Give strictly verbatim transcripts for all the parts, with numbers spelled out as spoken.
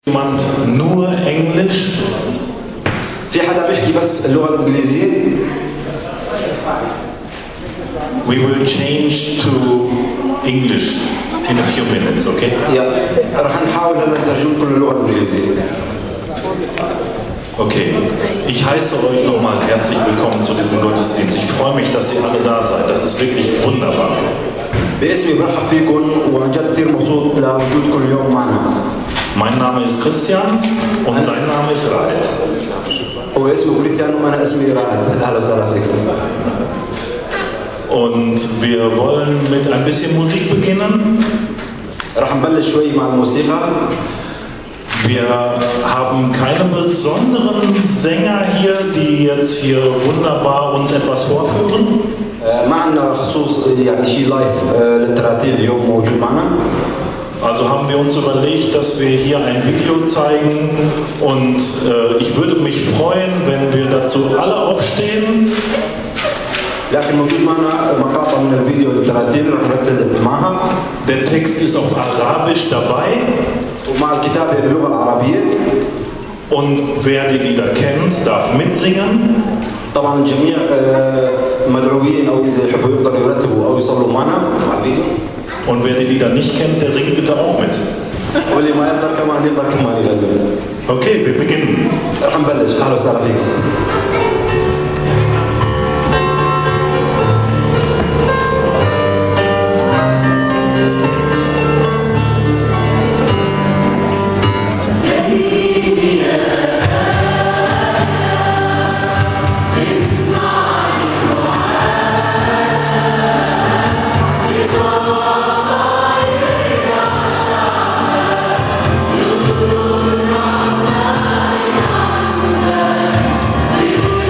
jemand nur Englisch? في حدا بيحكي بس اللغة الإنجليزية؟ We will change to English in a few minutes, okay? Ja, رح نحاول هلا نترجم كل اللغة الإنجليزية. Okay, ich heiße euch nochmal herzlich willkommen zu diesem Gottesdienst. Ich freue mich, dass ihr alle da seid. Das ist wirklich wunderbar. باسمي برحب فيكم وعن جد كثير مبسوط لوجودكم اليوم معنا. Mein Name ist Christian und sein Name ist Raed. هو اسمه كريستيان وأنا اسمي رائد. أهلا وسهلا فيكم. Und wir wollen mit ein bisschen Musik beginnen. رح نبلش شوي مع الموسيقى. Wir haben keine besonderen Sänger hier, die jetzt hier wunderbar uns etwas vorführen. ما عندنا خصوص يعني شيء لايف للتراتيل اليوم موجود معنا. Also haben wir uns überlegt, dass wir hier ein Video zeigen und äh, ich würde mich freuen, wenn wir dazu alle aufstehen. لكن موجود معنا مقاطع من الفيديو للتراتيل رح نرتب معها. Der Text ist auf Arabisch dabei. ومع الكتابة باللغة العربية. Und wer die Lieder kennt, darf mitsingen. طبعا الجميع مدعوين او اذا يحبوا يقدروا يرتبوا او يصلوا معنا على الفيديو. Und wer die Lieder nicht kennt, der singt bitte auch mit. واللي ما يقدر كمان يقدر كمان يغني. Okay, wir beginnen. رح نبلش. اهلا وسهلا فيكم. Thank you.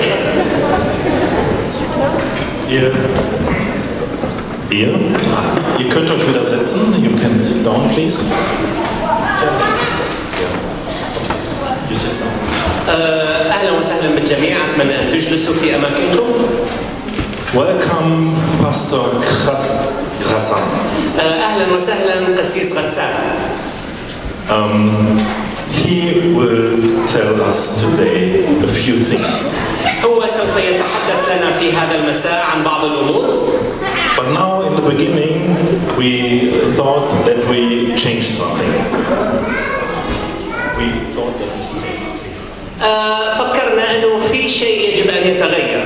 Ihr, ihr, ah, ihr könnt euch wieder setzen. You can sit down, please. You sit down. أهلا وسهلا بالجميع، أتمنى أن تجلسوا في أماكنكم. Welcome, Pastor Ghassan. أهلا وسهلا قسيس غسان. Um, he will tell us today a few things. هو سوف يتحدث لنا في هذا المساء عن بعض الأمور. But now in the beginning we thought that we changed something. We thought that we آه فكرنا أنه في شيء يجب أن يتغير.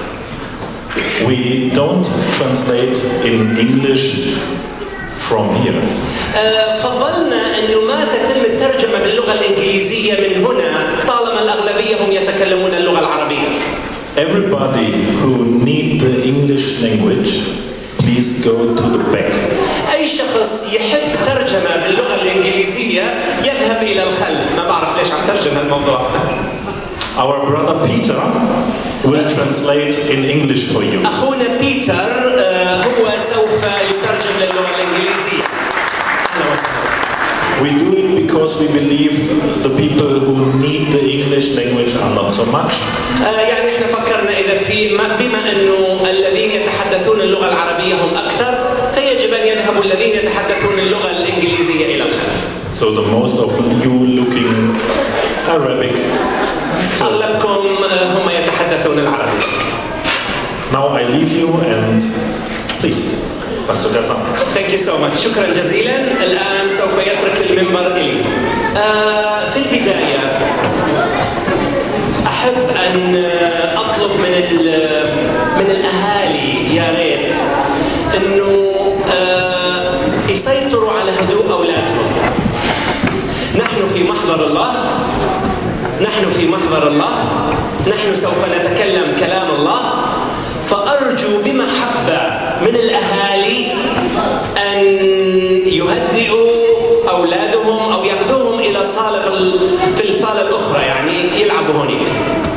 We don't translate in English from here. آه فضلنا أنه ما تتم الترجمة باللغة الإنجليزية من هنا طالما الأغلبية هم يتكلمون اللغة العربية. Everybody who need the English language, please go to the back. أي شخص يحب ترجمة باللغة الإنجليزية يذهب إلى الخلف. ما بعرف ليش عم ترجم الموضوع. Our brother Peter will translate in English for you. أخونا بيتر هو سوف يترجم للغة الإنجليزية. أهلا وسهلا. We do it because we believe the people who need the English language are not so much. يعني احنا فكرنا إذا في بما أنه الذين يتحدثون اللغة العربية هم أكثر فيجب أن يذهبوا الذين يتحدثون اللغة الإنجليزية إلى الخلف. So the most of you looking Arabic. أغلبكم هم يتحدثون العربية. Now I leave you and please, Pastor Ghassan. Thank you so much. شكرا جزيلا. الآن سوف يترك المنبر إلي. آه في البداية أحب أن أطلب من من الأهالي يا ريت إنه آه يسيطروا على هدوء أولادهم. نحن في محضر الله. نحن في محضر الله. نحن سوف نتكلم كلام الله. فأرجو بمحبة من الأهالي أن يهدئوا أولادهم أو يأخذوهم إلى صالة في الصالة الأخرى يعني يلعبوا هناك.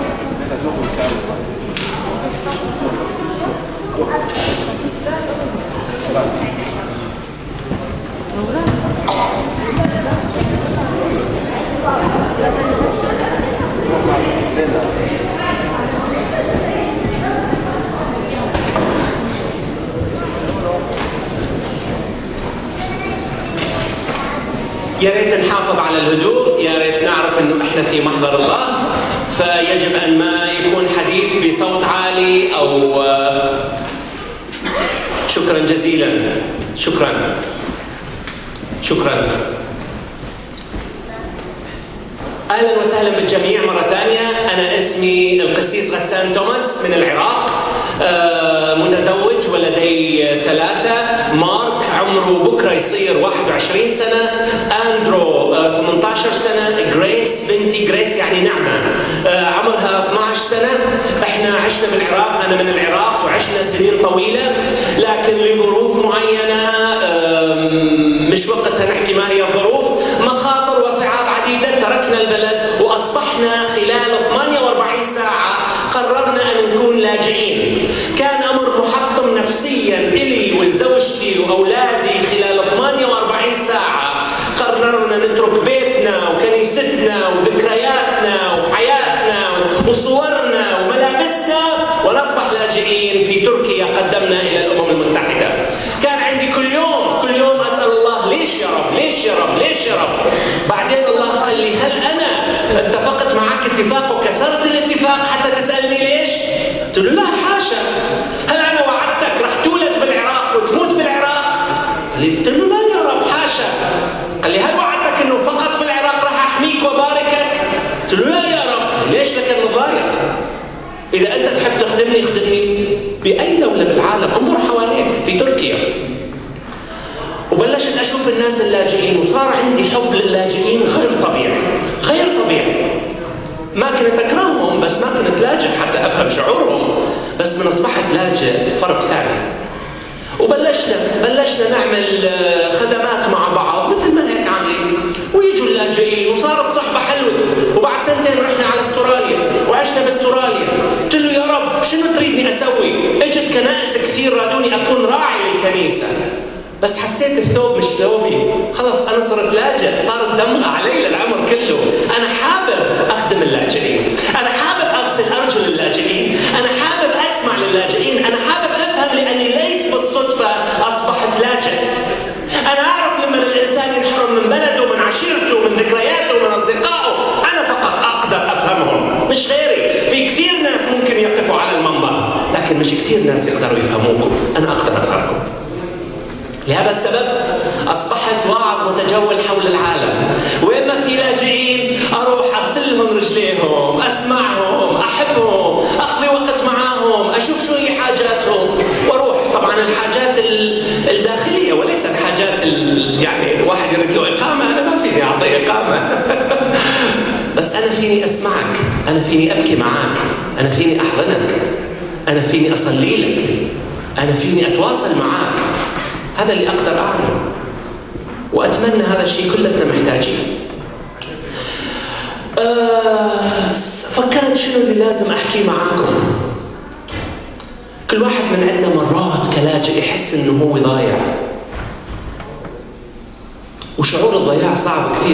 يا ريت نحافظ على الهدوء، يا ريت نعرف انه احنا في محضر الله، فيجب ان ما يكون حديث بصوت عالي او شكرا جزيلا. شكرا. شكرا. اهلا وسهلا بالجميع مرة ثانية. انا اسمي القسيس غسان توماس من العراق، متزوج ولدي ثلاثة. مارك عمره بكرة يصير واحد وعشرين سنة، أندرو ثمانية عشر سنة، جريس بنتي جريس يعني نعمة عمرها اثني عشر سنة. احنا عشنا بالعراق، أنا من العراق وعشنا سنين طويلة، لكن لظروف معينة مش وقتها نحكي ما هي الظروف، مخاطر وصعاب عديدة تركنا البلد وأصبحنا خلال ثمانية وأربعين ساعة قررنا أن نكون لاجئين. كان أمر محطم نفسيا إلي ولزوجتي وأولادي. خلال ثمانية وأربعين ساعة قررنا نترك بيتنا وكنيستنا وذكرياتنا وحياتنا وصورنا وملابسنا ونصبح لاجئين في تركيا. قدمنا إلى الأمم المتحدة. كان عندي كل يوم كل يوم أسأل الله ليش يا رب ليش يا رب ليش يا رب. بعدين الله قال لي هل أنا اتفقت معك اتفاق وكسرت الاتفاق حتى تسألني ليش؟ قلت له لا حاشا. هل أنا وعدتك رح تولد بالعراق وتموت بالعراق؟ قلت له لا يا رب حاشا. قال لي هل وعدتك انه فقط في العراق رح احميك وباركك؟ قلت له لا يا رب. ليش لك المضايق؟ اذا انت تحب تخدمني خدمني باي دوله بالعالم، انظر حواليك في تركيا. وبلشت اشوف الناس اللاجئين وصار عندي حب للاجئين غير طبيعي غير طبيعي. ما كنت اكرههم بس ما كنت لاجئ حتى افهم شعورهم، بس من اصبحت لاجئ فرق ثاني. وبلشنا بلشنا نعمل خدمات مع بعض مثل ما هيك عاملين، ويجوا اللاجئين وصارت صحبه حلوه. وبعد سنتين رحنا على استراليا وعشنا باستراليا. قلت له الكنيسة، بس حسيت الثوب مش ثوبي، خلاص أنا صرت لاجئ، صار الدمغة علي للعمر كله. أنا حابب أخدم اللاجئين، أنا حابب أغسل أرجل اللاجئين، أنا حابب أسمع للاجئين، أنا حابب أفهم لأني ليس بالصدفة أصبحت لاجئ. أنا أعرف لما الإنسان ينحرم من بلده، من عشيرته، من ذكرياته، من أصدقائه، أنا فقط أقدر أفهمهم مش غيري. في كثير ناس ممكن يقفوا على المنبر، لكن مش كثير ناس يقدروا يفهموكم، أنا أقدر أفهمكم. لهذا السبب أصبحت واعظ متجول حول العالم، وين ما في لاجئين أروح أغسل لهم رجليهم، أسمعهم، أحبهم، أقضي وقت معاهم، أشوف شو هي حاجاتهم وأروح. طبعا الحاجات الداخلية وليس الحاجات يعني واحد يريد له إقامة، أنا ما فيني أعطيه إقامة بس أنا فيني أسمعك، أنا فيني أبكي معك، أنا فيني أحضنك، أنا فيني أصلي لك، أنا فيني أتواصل معك. هذا اللي أقدر أعمله، وأتمنى هذا الشيء كلنا محتاجين. أه فكرت شنو اللي لازم أحكي معاكم. كل واحد من عندنا مرات كلاجئ يحس إنه هو ضايع، وشعور الضياع صعب كثير.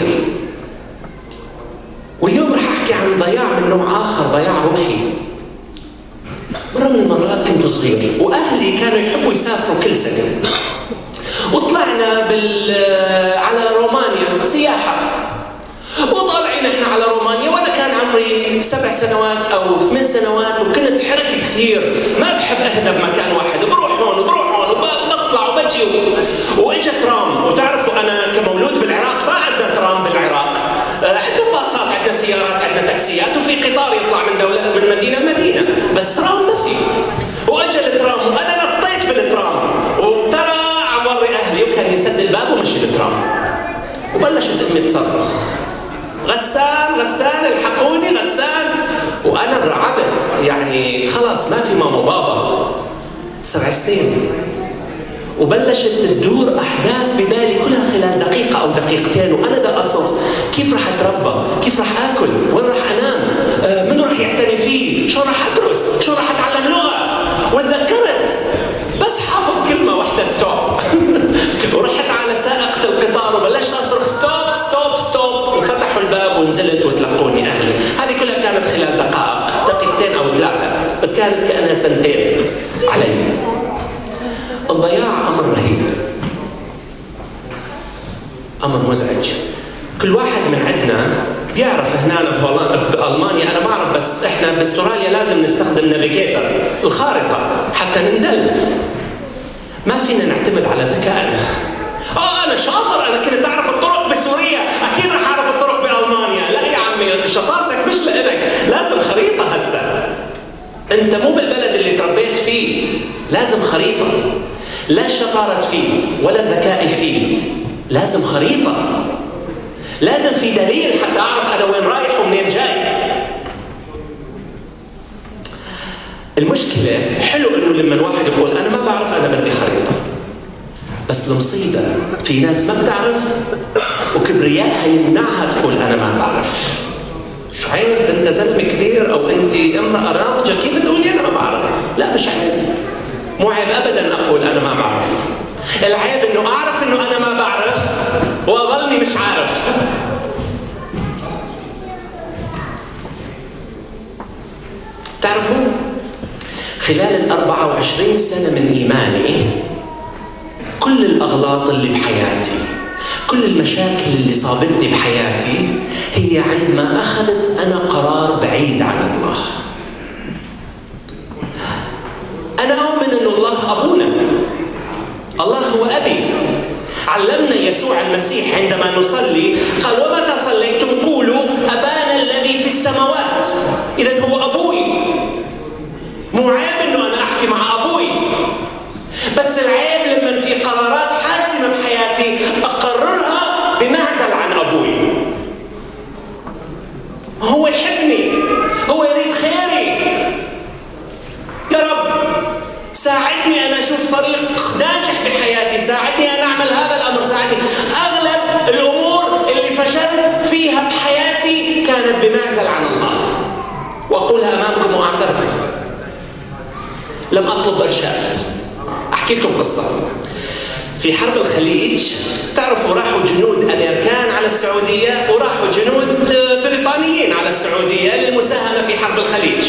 واليوم رح أحكي عن ضياع من نوع آخر، ضياع روحي. مرة من المرات كنت صغير وأهلي كانوا يحبوا يسافروا كل سنة، وطلعنا بال على رومانيا سياحة، وطالعين احنا على رومانيا وانا كان عمري سبع سنوات او ثمان سنوات، وكنت حرك كثير، ما بحب اهدى بمكان واحد، بروح هون وبروح هون وبطلع وبجي. واجا ترام، وتعرفوا انا كمولود بالعراق ما عندنا ترام بالعراق، عندنا باصات، عندنا سيارات، عندنا تاكسيات، وفي قطار يطلع من دولة من مدينة لمدينة، بس ترام ما في. واجا الترام وانا نطيت بالترام، وترى عمر اهلي وكان يسد الباب ومشي الترام، وبلشت امي تصرخ غسان غسان الحقوني غسان، وانا رعبت يعني خلاص ما في ماما بابا. سبع سنين وبلشت تدور احداث ببالي كلها خلال دقيقه او دقيقتين، وانا دا اصرخ كيف راح اتربى؟ كيف راح اكل؟ وين راح انام؟ آه منو راح يعتني فيه؟ شو راح ادرس؟ شو راح اتعلم لغه؟ وتذكرت بس حافظ كلمه واحده ستوب ورحت على سائقه القطار وبلشت اصرخ ستوب ستوب ستوب، وفتحوا الباب ونزلت وتلقوني اهلي. هذه كلها كانت خلال دقائق، دقيقتين او ثلاثه، بس كانت كانها سنتين علي. الضياع امر رهيب، امر مزعج. كل واحد من عندنا بيعرف هنا بألمانيا، انا بعرف، بس احنا باستراليا لازم نستخدم نافيجيتر، الخارطه، حتى نندل. ما فينا نعتمد على ذكائنا. اه انا شاطر، انا كنت اعرف الطرق بسوريا، اكيد رح اعرف الطرق بألمانيا. لا يا عمي، شطارتك مش لإلك، لازم خريطه. هسه انت مو بالبلد اللي تربيت فيه، لازم خريطه. لا الشطاره تفيد ولا الذكاء يفيد، لازم خريطه، لازم في دليل حتى اعرف انا وين رايح ومنين جاي. المشكله حلو انه لما الواحد يقول انا ما بعرف، انا بدي خريطه، بس المصيبه في ناس ما بتعرف وكبريائها يمنعها تقول انا ما بعرف. شو عيب؟ انت زلمه كبير او انت امراه ناضجه، كيف تقولي انا ما بعرف؟ لا مش عيب، مو عيب ابدا اقول انا ما بعرف. العيب انه اعرف انه انا ما بعرف واظلني مش عارف. تعرفوا خلال الأربعة وعشرين سنة من إيماني، كل الأغلاط اللي بحياتي، كل المشاكل اللي صابتني بحياتي، هي عندما أخذت أنا قرار بعيد عن الله. أنا أؤمن أن الله أبونا، الله هو أبي. علمنا يسوع المسيح عندما نصلي قال ومتى صليتم قولوا أبانا الذي في السماوات. إذن هو أبوي، مو عيب أنه أنا أحكي مع أبوي، بس العيب لما في قرارات حاسمة بحياتي أقررها بمعزل عن أبوي. هو يحبني، هو يريد خيري. يا رب ساعدني أنا أشوف طريق ناجح بحياتي، ساعدني أن أعمل هذا الأمر، ساعدني. أغلب الأمور اللي فشلت فيها بحياتي كانت بمعزل عن الله، وأقولها أمامكم وأعترف. لم أطلب إرشاد. أحكي لكم قصة. في حرب الخليج تعرفوا راحوا جنود أمريكان على السعودية وراحوا جنود بريطانيين على السعودية للمساهمة في حرب الخليج.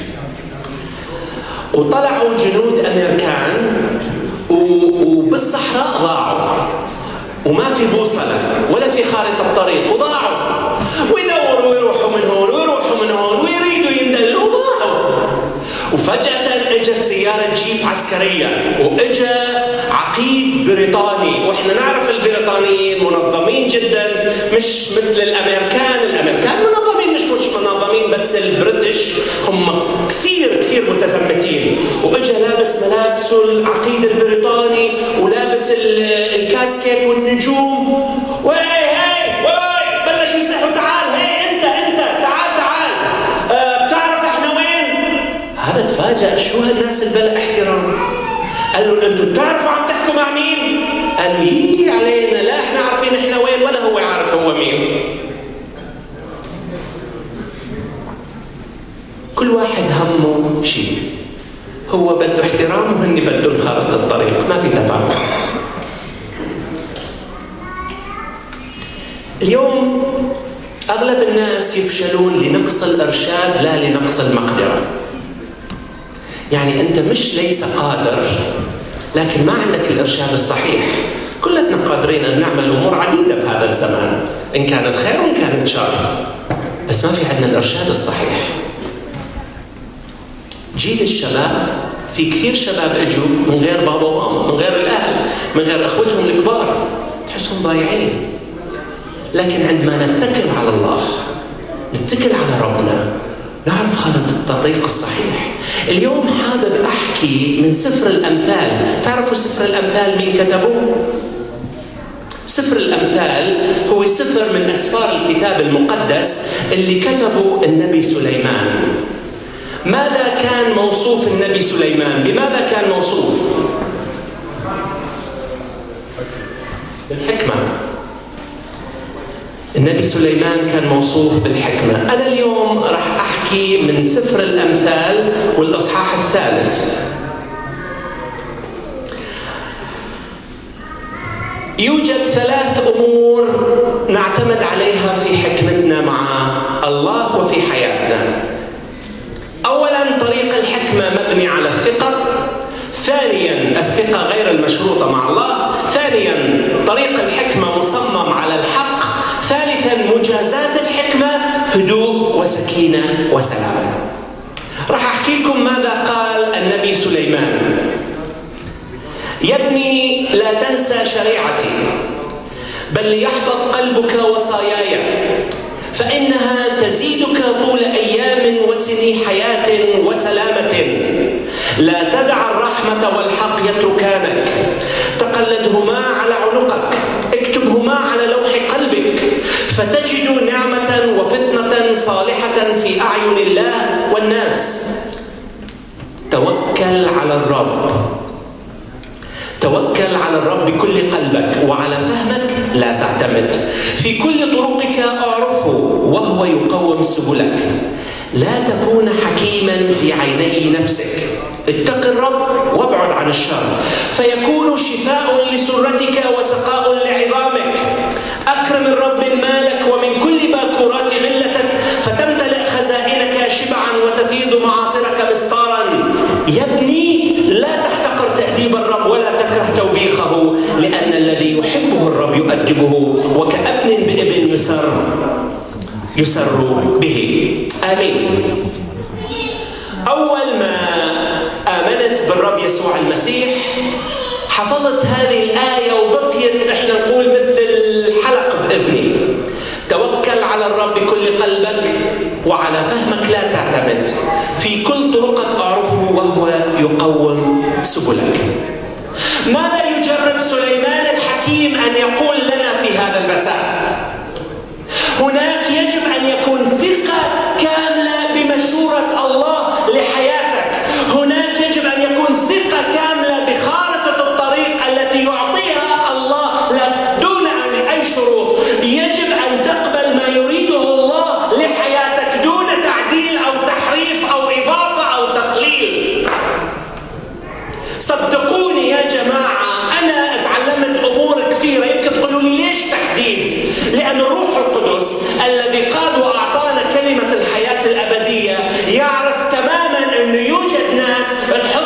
وطلعوا جنود أمريكان وبالصحراء ضاعوا وما في بوصلة ولا في خارطة طريق وضاعوا ويدوروا ويروحوا من هون ويروحوا من هون ويريدوا يندلوا وضاعوا. وفجأة اجت سيارة جيب عسكرية واجا عقيد بريطاني، واحنا نعرف البريطانيين منظمين جدا مش مثل الامريكان، الامريكان منظمين مش مش منظمين بس البريتش هم كثير كثير متزمتين. واجا لابس ملابسه العقيد البريطاني ولابس الكاسكيت والنجوم وهي هي وهي بلشوا يصيحوا تعال هي انت انت تعال تعال أه بتعرف احنا وين؟ هذا تفاجأ شو هالناس البلا احترام. قالوا له انتوا بتعرفوا عم تحكوا مع مين؟ قالوا يجي علينا لا احنا عارفين احنا وين ولا هو عارف هو مين. كل واحد همه شيء، هو بده احترام وهن بدهم خارطة الطريق، ما في تفاهم. اليوم اغلب الناس يفشلون لنقص الارشاد لا لنقص المقدرة. يعني أنت مش ليس قادر لكن ما عندك الإرشاد الصحيح. كلنا قادرين أن نعمل أمور عديدة في هذا الزمان إن كانت خير وإن كانت شر، بس ما في عندنا الإرشاد الصحيح. جيل الشباب في كثير شباب اجوا من غير بابا وماما، من غير الأهل، من غير أخوتهم الكبار، تحسهم ضايعين. لكن عندما نتكل على الله، نتكل على ربنا، نعرف خارطة الطريق الصحيح. اليوم حابب أحكي من سفر الأمثال. تعرفوا سفر الأمثال مين كتبه؟ سفر الأمثال هو سفر من أسفار الكتاب المقدس اللي كتبه النبي سليمان. ماذا كان موصوف النبي سليمان؟ بماذا كان موصوف؟ بالحكمة. النبي سليمان كان موصوف بالحكمة. أنا اليوم راح أحكي من سفر الأمثال والإصحاح الثالث. يوجد ثلاث أمور نعتمد عليها في حكمتنا مع الله وفي حياتنا. أولاً طريق الحكمة مبني على الثقة. ثانياً الثقة غير المشروطة مع الله. ثانياً طريق الحكمة مصمم على الحق. ثالثاً مجازات الحكمة هدوء وسكينة وسلام. راح أحكي لكم ماذا قال النبي سليمان. يا ابني لا تنسى شريعتي بل ليحفظ قلبك وصاياي فإنها تزيدك طول أيام وسني حياة وسلامة. لا تدع الرحمة والحق يتركانك، تقلدهما على عنقك، اكتبهما على لوح قلبك فتجد نعمة وفتنة صالحة في أعين الله والناس. توكل على الرب، توكل على الرب بكل قلبك وعلى فهمك لا تعتمد. في كل طرقك أعرفه وهو يقوم سبلك. لا تكون حكيما في عيني نفسك، اتق الرب وابعد عن الشر فيكون شفاء لسرتك وسقاء لعظامك. أكرم الرب من مالك ومن كل باكورات غلتك فتمتلئ خزائنك شبعا وتفيض معاصرك مسطارا. يا ابني لا تحتقر تأديب الرب ولا تكره توبيخه لأن الذي يحبه الرب يؤدبه وكأبن بابن يسر يسر به. آمين. أول ما آمنت بالرب يسوع المسيح حفظت هذه الآية وبقيت احنا نقول مثل حلق بإذني. توكل على الرب بكل قلبك وعلى فهمك لا تعتمد. في كل طرقك أعرفه وهو يقوم سبلك. ماذا يجرب سليمان الحكيم أن يقول لنا في هذا المساء؟ هناك يجب أن يكون ثقة كاملة بمشورة الله لحياتك. هناك يجب أن يكون ثقة كاملة بخارطة الطريق التي يعطيها الله لك دون أي شروط. يجب أن تقبل ما يريده الله لحياتك دون تعديل أو تحريف أو إضافة أو تقليل. صدقوني يا جماعة، أنا اتعلمت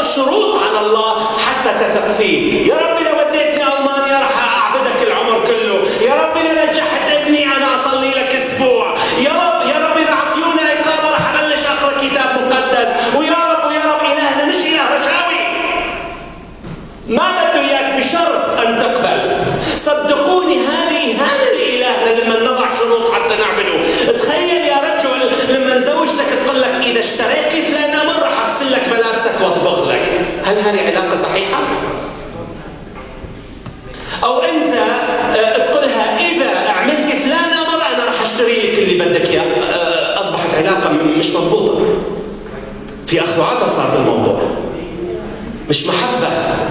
شروط على الله حتى تثق فيه. يا رب لو وديتني ألمانيا راح أعبدك العمر كله. يا رب لو نجحت ابني أنا أصلي لك أسبوع. يا رب يا رب إذا أعطيونا إقامة راح أبلش أقرأ كتاب مقدس. ويا رب ويا رب إلهنا مش إله رشاوي، ما بده إياك بشرط أن تقبل. صدقوني هذه إهانة لإلهنا لما نضع شروط حتى نعبده. تخيل يا رجل لما زوجتك تقول لك إذا اشتريت لي فلان أمر راح أغسل لك ملابسك وأطبخ لك. هل هذه علاقة صحيحة؟ أو أنت تقولها إذا عملت فلان أمر أنا راح أشتري لك اللي بدك إياه. أصبحت علاقة مش مضبوطة. في أخذ وعطاء صار بالموضوع، مش محبة.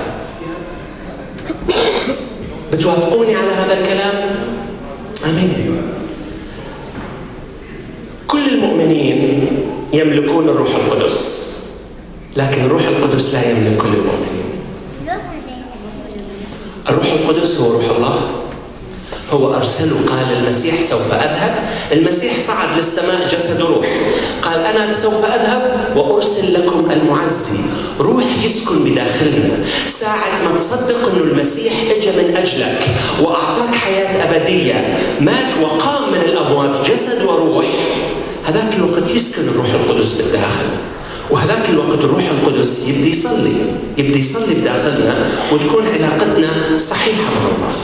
بتوافقوني على هذا الكلام؟ آمين. كل المؤمنين يملكون الروح القدس، لكن الروح القدس لا يملك كل المؤمنين. الروح القدس هو روح الله، هو أرسله. قال المسيح سوف أذهب. المسيح صعد للسماء جسد روح، قال أنا سوف أذهب وأرسل لكم المعزي، روح يسكن بداخلنا. ساعة ما تصدق أنه المسيح إجا من أجلك وأعطاك حياة أبدية، مات وقام من الأموات جسد وروح، هذاك الوقت يسكن الروح القدس بالداخل. وهذاك الوقت الروح القدس يبدي يصلي يبدي يصلي بداخلنا، وتكون علاقتنا صحيحة مع الله.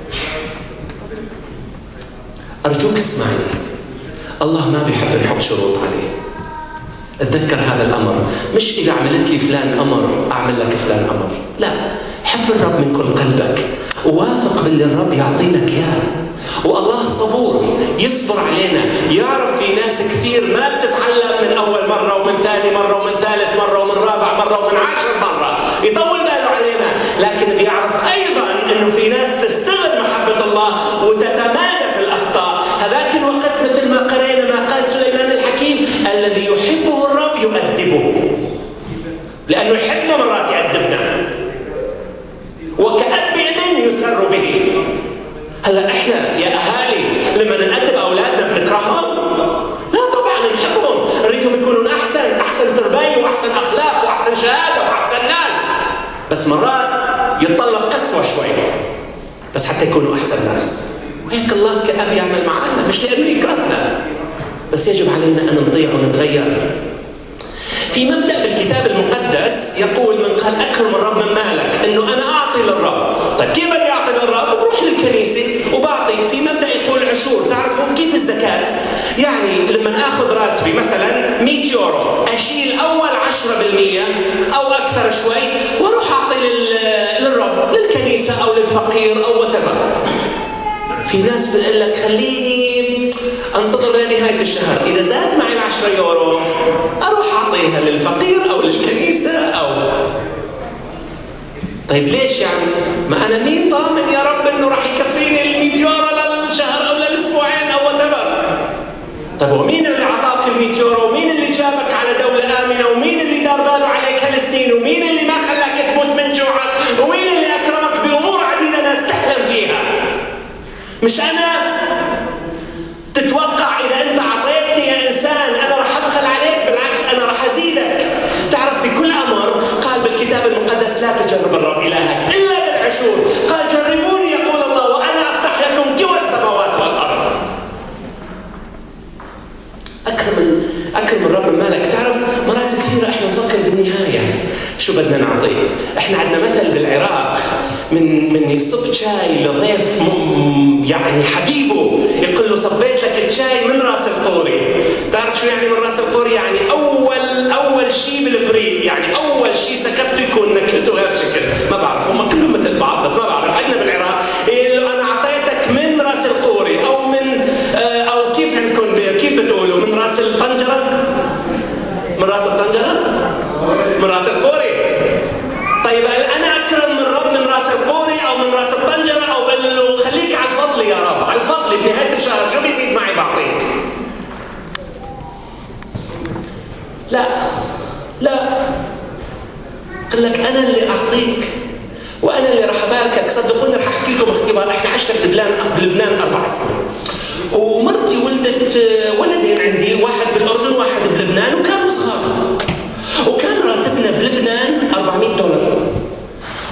أرجوك اسمعني، الله ما بيحب نحط شروط عليه. اتذكر هذا الأمر، مش إذا عملت لي فلان أمر أعمل لك فلان أمر، لا، حب الرب من كل قلبك وواثق باللي الرب يعطي لك إياه. والله صبور يصبر علينا. يعرف في ناس كثير ما بتتعلم من أول مرة ومن ثاني مرة ومن ثالث مرة ومن رابع مرة ومن عشر مرة، يطول باله علينا، لكن بيعرف أيضا أنه في ناس تستغل محبة الله وتتمادى في الأخطاء. هذاك الوقت مثل ما قرينا ما قال سليمان الحكيم: الذي يحبه الرب يؤدبه، لأنه يحبنا مرات يأدبنا، وكأب ابن يسر به. هلا احنا يا اهالي لما نأدب اولادنا بنكرههم؟ لا طبعا نحبهم، نريدهم يكونون احسن، احسن تربيه واحسن اخلاق واحسن شهاده واحسن ناس، بس مرات يتطلب قسوه شوي بس حتى يكونوا احسن ناس. وهيك الله كأب يعمل معنا، مش لانه يكرهنا، بس يجب علينا ان نطيع ونتغير. في مبدأ بالكتاب المقدس يقول: من قال أكرم الرب من مالك، إنه أنا أعطي للرب. طيب كيف بدي أعطي للرب؟ بروح للكنيسة وبعطي. في مبدأ يقول عشور. تعرفون كيف الزكاة؟ يعني لما آخذ راتبي مثلا مئة يورو، أشيل أول عشرة بالمئة أو أكثر شوي وأروح أعطي للرب، للكنيسة أو للفقير أو whatever. في ناس بتقول لك خليني انتظر لنهاية الشهر، إذا زاد معي العشرة يورو أروح أعطيها للفقير أو للكنيسة أو. طيب ليش يعني؟ ما أنا مين ضامن يا رب إنه راح يكفيني المئة يورو للشهر أو للأسبوعين أو whatever. طيب ومين اللي أعطاك المئة يورو؟ ومين اللي جابك على دولة آمنة؟ ومين اللي دار باله عليك هالسنين؟ ومين اللي ما خلاك تموت من جوعك؟ ومين اللي أكرمك بأمور عديدة ناس تحلم فيها؟ مش أنا. تتوقع إذا أنت أعطيتني يا إنسان أنا راح أبخل عليك؟ بالعكس أنا راح أزيدك. تعرف بكل أمر قال بالكتاب المقدس: لا تجرب الرب إلهك إلا بالعشور. قال: جربوني يقول الله وأنا أفتح لكم جوى السماوات والأرض. أكرم أكرم الرب من مالك. تعرف مرات كثيرة إحنا نفكر بالنهاية شو بدنا نعطيه. إحنا عندنا مثل بالعراق: من من يصب شاي لضيف يعني حبيبه يقول له: صبيت لك الشاي من راس القوري. تعرف شو يعني من راس القوري؟ يعني اول اول شيء بالبريد، يعني اول شيء سكبته يكون نكهته غير شكل. ما بعرف، هم كلهم مثل بعض بس ما بعرف. عندنا بالعراق يقول له: انا اعطيتك من راس القوري او من او كيف عندكم كيف بتقولوا؟ من راس الطنجره؟ من راس الطنجره؟ من راس القوري. طيب انا اكرم من رب من راس القوري او من راس الطنجره، او بقول له خليك على الفضل يا رب، على الفضل بنهايه الشهر شو بيزيد معي بعطيك؟ لا لا، قل لك انا اللي اعطيك وانا اللي راح اباركك. صدقوني راح احكي لكم اختبار. احنا عشنا بلبنان بلبنان اربع سنين، ومرتي ولدت ولدين عندي، واحد بالاردن وواحد بلبنان، وكانوا صغار، وكان راتبنا بلبنان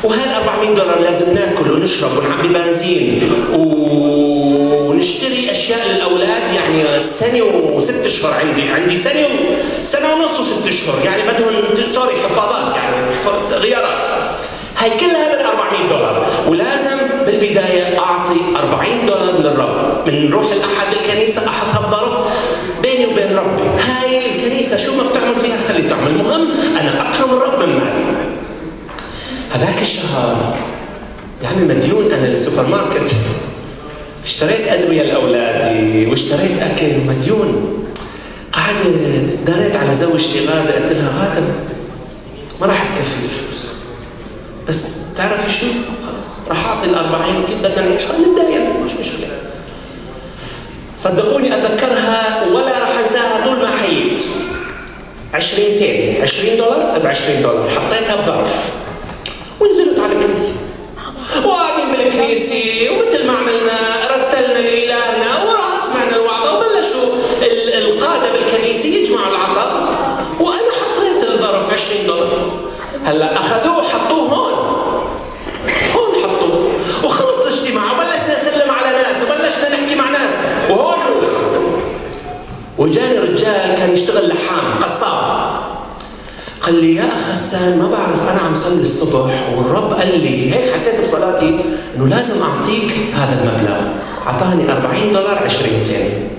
وهال أربعمية دولار لازم ناكل ونشرب ونعبي بنزين ونشتري اشياء للاولاد. يعني سنه وست اشهر عندي عندي سنه سنه ونص وست اشهر، يعني بدهم سوري حفاضات، يعني غيارات. هاي كلها بال أربعمية دولار، ولازم بالبدايه اعطي أربعين دولار للرب. من نروح الاحد الكنيسه احطها بظرف بيني وبين ربي. هاي الكنيسه شو ما بتعمل فيها خلي تعمل، المهم انا اكرم الرب من مالي. هذاك الشهر يعني مديون انا للسوبر ماركت، اشتريت ادويه لاولادي واشتريت اكل ومديون. قعدت داريت على زوجتي غاده، قلت لها غاده ما راح تكفي الفلوس، بس تعرفي شو؟ خلص راح اعطي الأربعين وكيف بدنا نعيش، نتداين مش مشكله. صدقوني اتذكرها ولا راح انساها طول ما حييت. عشرينتين عشرين دولار ب عشرين دولار حطيتها بظرف ونزلت على الكنيسه، وقاعدين بالكنيسه ومثل ما عملنا رتلنا لإلهنا وراح سمعنا الوعظه، وبلشوا القاده بالكنيسه يجمعوا العطاء، وانا حطيت الظرف عشرين دولار. هلا اخذوه حطوه هون هون حطوه، وخلص الاجتماع وبلشنا نسلم على ناس وبلشنا نحكي مع ناس، وهون وجاني رجال كان يشتغل لحام قصاب، قال لي يا اخ غسان ما بعرف انا عم صلي الصبح والرب قال لي هيك، حسيت بصلاتي انه لازم اعطيك هذا المبلغ. اعطاني أربعين دولار عشرينتين.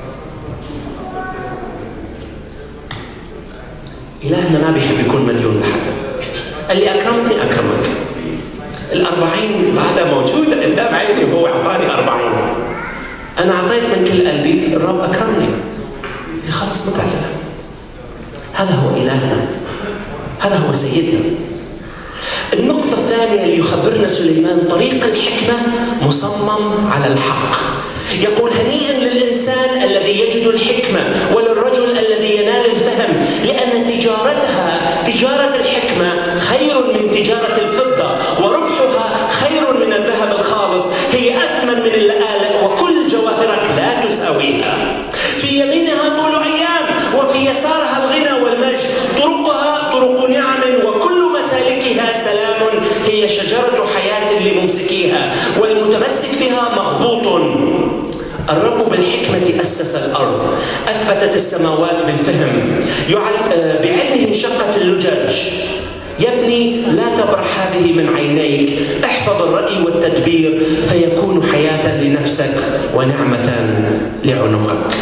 الهنا ما بيحب يكون مديون لحدا. قال لي اكرمتني اكرمك. الأربعين بعدها موجوده قدام عيني وهو اعطاني أربعين. انا اعطيت من كل قلبي، الرب اكرمني. قال لي خلص ما تعتذر. هذا هو الهنا، هذا هو سيدنا. النقطة الثانية اللي يخبرنا سليمان طريق الحكمة مصمم على الحق. يقول هنيئا للإنسان الذي يجد الحكمة وللرجل الذي ينال الفهم، لأن تجارتها تجارة الحكمة خير من تجارة الفضة، وربحها خير من الذهب الخالص. هي أثمن من اللآلئ وكل جواهرك لا تساويها. في يمينها طول أيام وفي يسارها الغنى والمجد. طرقها طرق نعم وكل مسالكها سلام. هي شجرة حياة لممسكيها والمتمسك بها مغبوط. الرب بالحكمة أسس الأرض، أثبتت السماوات بالفهم. بعلمه انشقت اللجاج. يا ابني لا تبرح هذه من عينيك، احفظ الرأي والتدبير فيكون حياة لنفسك ونعمة لعنقك.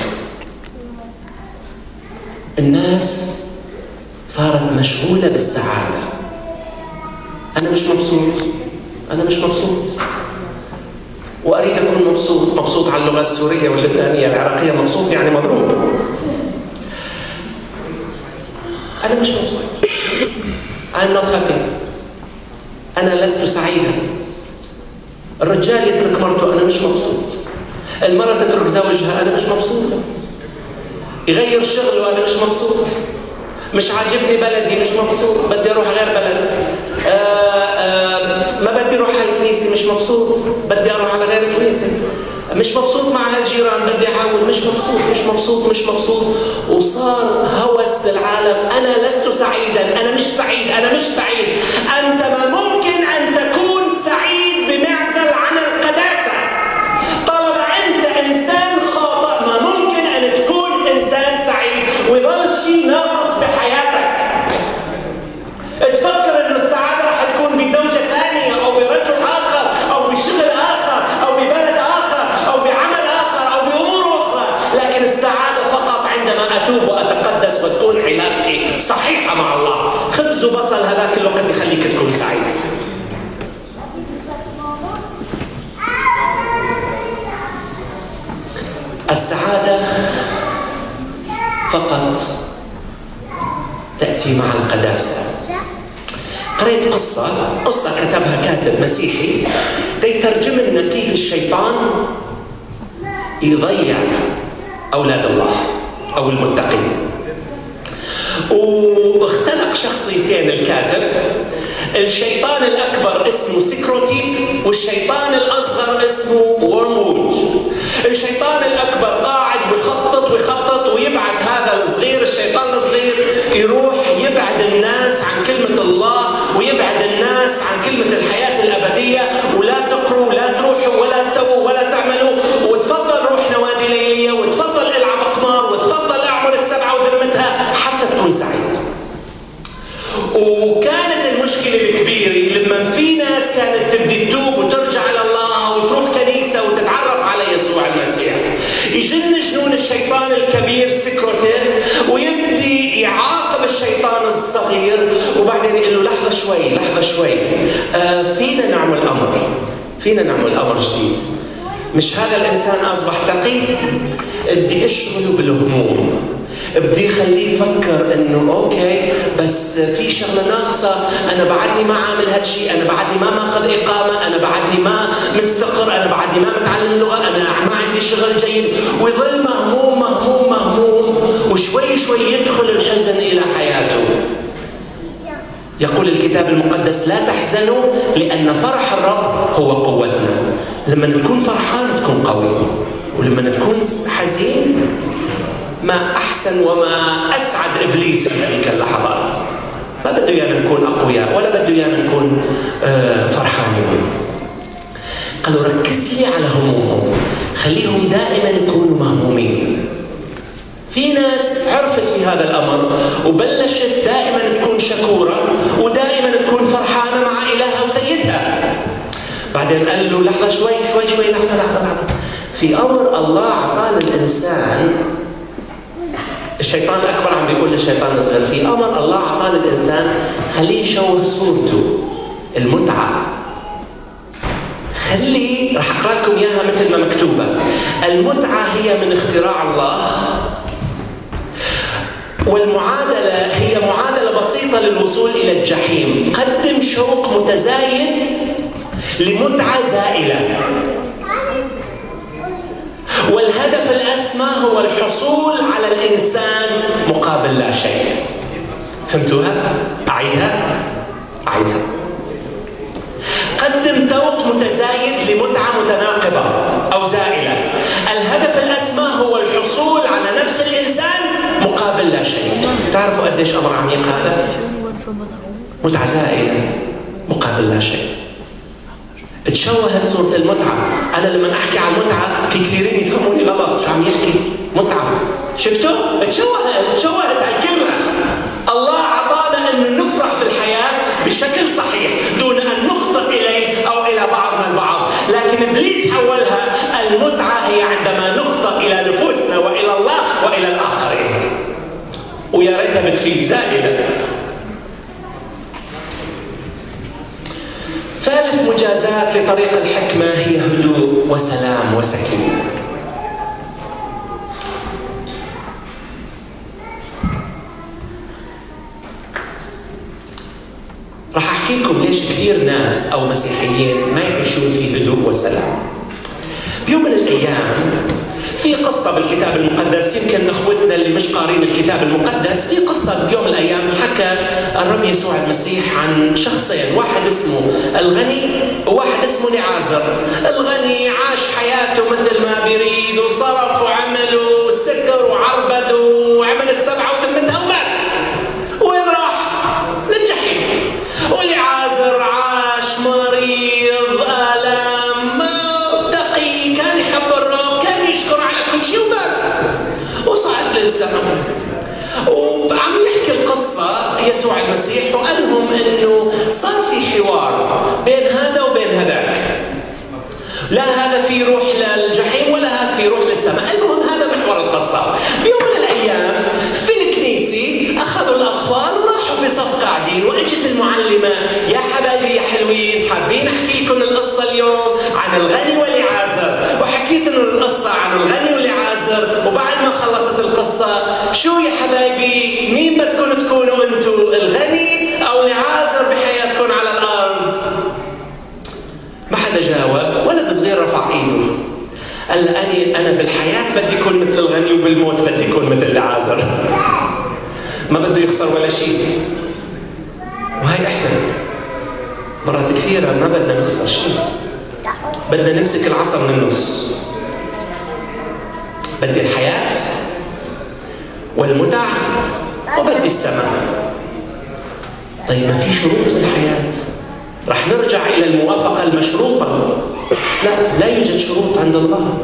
الناس صارت مشغولة بالسعادة. أنا مش مبسوط، أنا مش مبسوط، وأريد أكون مبسوط. مبسوط على اللغة السورية واللبنانية العراقية، مبسوط يعني مضروب. أنا مش مبسوط. I'm not happy. أنا لست سعيدا. الرجال يترك مرته، أنا مش مبسوط. المرأة تترك زوجها، أنا مش مبسوطة. يغير شغله، أنا مش مبسوط. مش عاجبني بلدي، مش مبسوط، بدي أروح غير بلد. آآ آآ ما بدي أروح على الكنيسة، مش مبسوط، بدي أروح على غير الكنيسة. مش مبسوط مع هالجيران، بدي أحاول، مش مبسوط مش مبسوط مش مبسوط. وصار هوس العالم. أنا لست سعيدا، أنا مش سعيد، أنا مش سعيد. أنت ما ممكن أن تكون سعيد بمعزل عن القداسة. طالما أنت إنسان خاطئ ما ممكن أن تكون إنسان سعيد، ويظل شيء ناقص بحياتك. تفكر إنه السعادة راح تكون بزوجة ثانية أو برجل آخر أو بشغل آخر أو ببلد آخر أو بعمل آخر أو بأمور أخرى، لكن السعادة فقط عندما أتوب وأتقدس وتكون علاقتي صحيحة مع الله. خبز وبصل هذاك الوقت يخليك تكون سعيد. السعادة فقط تأتي مع القداسة. قرأت قصة قصة كتبها كاتب مسيحي يترجم لنا كيف الشيطان يضيع أولاد الله أو المتقين. واختلق شخصيتين الكاتب. الشيطان الأكبر اسمه سكروتيب، والشيطان الأصغر اسمه وورموود. الشيطان الأكبر قاعد بخطط ويخطط ويبعد هذا الصغير، الشيطان الصغير يروح يبعد الناس عن كلمة الله ويبعد الناس الناس عن كلمة الحياة الأبدية، ولا تقروا ولا تروحوا ولا تسووا ولا تعملوا، وتفضل روح نوادي ليلية، وتفضل العب قمار، وتفضل اعمل السبعة وذمتها حتى تكون سعيد. وكانت المشكلة الكبيرة لما في ناس كانت تبدي تتوب وترجع لله وتروح كنيسة وتتعرف على يسوع المسيح، يجن جنون الشيطان الكبير سكرتين ويبدي يعاقب الشيطان الصغير، وبعدين يقول له لحظة شوي لحظة شوي آه فينا نعمل أمر فينا نعمل أمر جديد. مش هذا الإنسان أصبح تقي؟ بدي أشغله بالهموم، بدي خليه يفكر انه اوكي بس في شغله ناقصه، انا بعدني ما عامل هالشيء، انا بعدني ما ماخذ اقامه، انا بعدني ما مستقر، انا بعدني ما متعلم لغه، انا ما عندي شغل جيد، ويظل مهموم مهموم مهموم، وشوي شوي يدخل الحزن الى حياته. يقول الكتاب المقدس لا تحزنوا لان فرح الرب هو قوتنا. لما تكون فرحان تكون قوي، ولما تكون حزين ما أحسن وما أسعد إبليس في تلك اللحظات. ما بده إيانا نكون أقوياء ولا بده إيانا نكون فرحانين. قالوا ركز لي على همومهم، خليهم دائما يكونوا مهمومين. في ناس عرفت في هذا الأمر وبلشت دائما تكون شكورة ودائما تكون فرحانة مع إلهها وسيدها. بعدين قال له لحظة شوي شوي شوي لحظة لحظة لحظة في أمر الله أعطاه للإنسان. الشيطان الأكبر عم بيقول للشيطان الصغير في أمر الله أعطاه للإنسان خليه يشوه صورته، المتعة. خليه، راح أقرأ لكم إياها مثل ما مكتوبة. المتعة هي من اختراع الله، والمعادلة هي معادلة بسيطة للوصول إلى الجحيم. قدم شوق متزايد لمتعة زائلة، والهدف الأسمى هو الحصول على الإنسان مقابل لا شيء. فهمتوها؟ أعيدها؟ أعيدها. قدم ذوق متزايد لمتعة متناقضة أو زائلة. الهدف الأسمى هو الحصول على نفس الإنسان مقابل لا شيء. تعرفوا قديش أمر عميق هذا؟ متعة زائلة مقابل لا شيء. تشوهت صورة المتعة. أنا لما أحكي عن متعة في كثيرين يفهموني غلط، شو عم يحكي؟ متعة. شفتوا؟ تشوهت تشوهت الكلمة. الله أعطانا أن نفرح بالحياة بشكل صحيح دون أن نخطئ إليه أو إلى بعضنا البعض، لكن إبليس حولها المتعة هي عندما نخطئ إلى نفوسنا وإلى الله وإلى الآخرين. ويا ريتها بتفيد زائدة. ثالث مجازات لطريق الحكمة هي هدوء وسلام وسكينة. راح أحكي لكم ليش كثير ناس أو مسيحيين ما يعيشون في هدوء وسلام. بيوم من الأيام في قصة بالكتاب المقدس، يمكن اخوتنا اللي مش قارين الكتاب المقدس، في قصة بيوم من الأيام حكى الرب يسوع المسيح عن شخصين، واحد اسمه الغني وواحد اسمه لعازر. الغني عاش حياته مثل ما بيريد وصرف وعمل وسكر وعربد وعمل السبعة وتمتها ومات. وين راح؟ للجحيم. ولعازر عاش مريض آلام، تقي، كان يحب الرب، كان يشكر على كل شيء ومات وصعد للسماء. وعم يحكي القصة يسوع المسيح وقال لهم انه صار في حوار بين هذا وبين هذاك، لا هذا في روح للجحيم ولا هذا في روح للسماء. المهم هذا محور القصة. بيوم من الأيام في الكنيسة أخذوا الأطفال وراحوا بصف قاعدين، وإجت المعلمة يا حبايبي يا حلوين حابين أحكي لكم القصة اليوم عن الغني والعازر. وحكيت لهم القصة عن الغني والعازر، وبعد ما خلصت القصة شو يا حبايبي مين بدكم تكونوا أنتم، الغني أو العازر بحياتكم على الأرض؟ ما حدا جاوب. ولد صغير رفع ايده قال أنا أنا بالحياة بدي أكون مثل الغني وبالموت بدي أكون مثل العازر. ما بده يخسر ولا شيء. وهي إحنا مرات كثيرة ما بدنا نخسر شيء، بدنا نمسك العصا من النص. بدي الحياة والمتع وبدي السماء. طيب ما في شروط بالحياة، راح نرجع إلى الموافقة المشروطة. لا، لا يوجد شروط عند الله.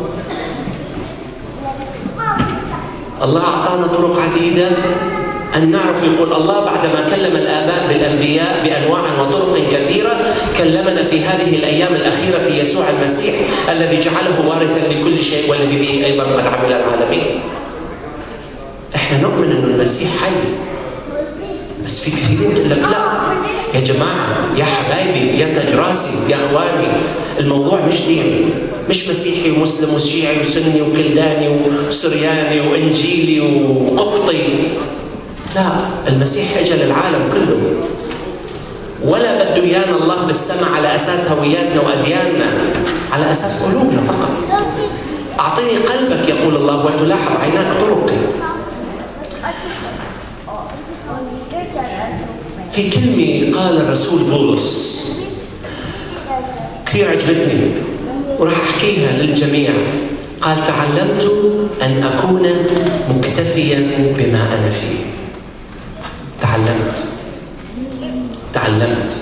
الله أعطانا طرق عديدة أن نعرف. يقول الله بعدما كلم الآباء بالأنبياء بأنواع وطرق كثيرة، كلمنا في هذه الأيام الأخيرة في يسوع المسيح الذي جعله وارثا لكل شيء والذي به أيضا قد عمل العالمين. احنا نؤمن أن المسيح حي، بس في كثيرين يقول لك لا يا جماعة، يا حبايبي، يا تاج راسي، يا اخواني، الموضوع مش دين، مش مسيحي ومسلم وشيعي وسني وكلداني وسرياني وانجيلي وقبطي. لا، المسيح اجى للعالم كله، ولا بده ايانا الله بالسماء على اساس هوياتنا وادياننا، على اساس قلوبنا فقط. اعطني قلبك يقول الله وتلاحظ عيناك طرقي. في كلمة قال الرسول بولس كثير عجبتني وراح أحكيها للجميع. قال: تعلمت أن أكون مكتفيا بما أنا فيه. تعلمت تعلمت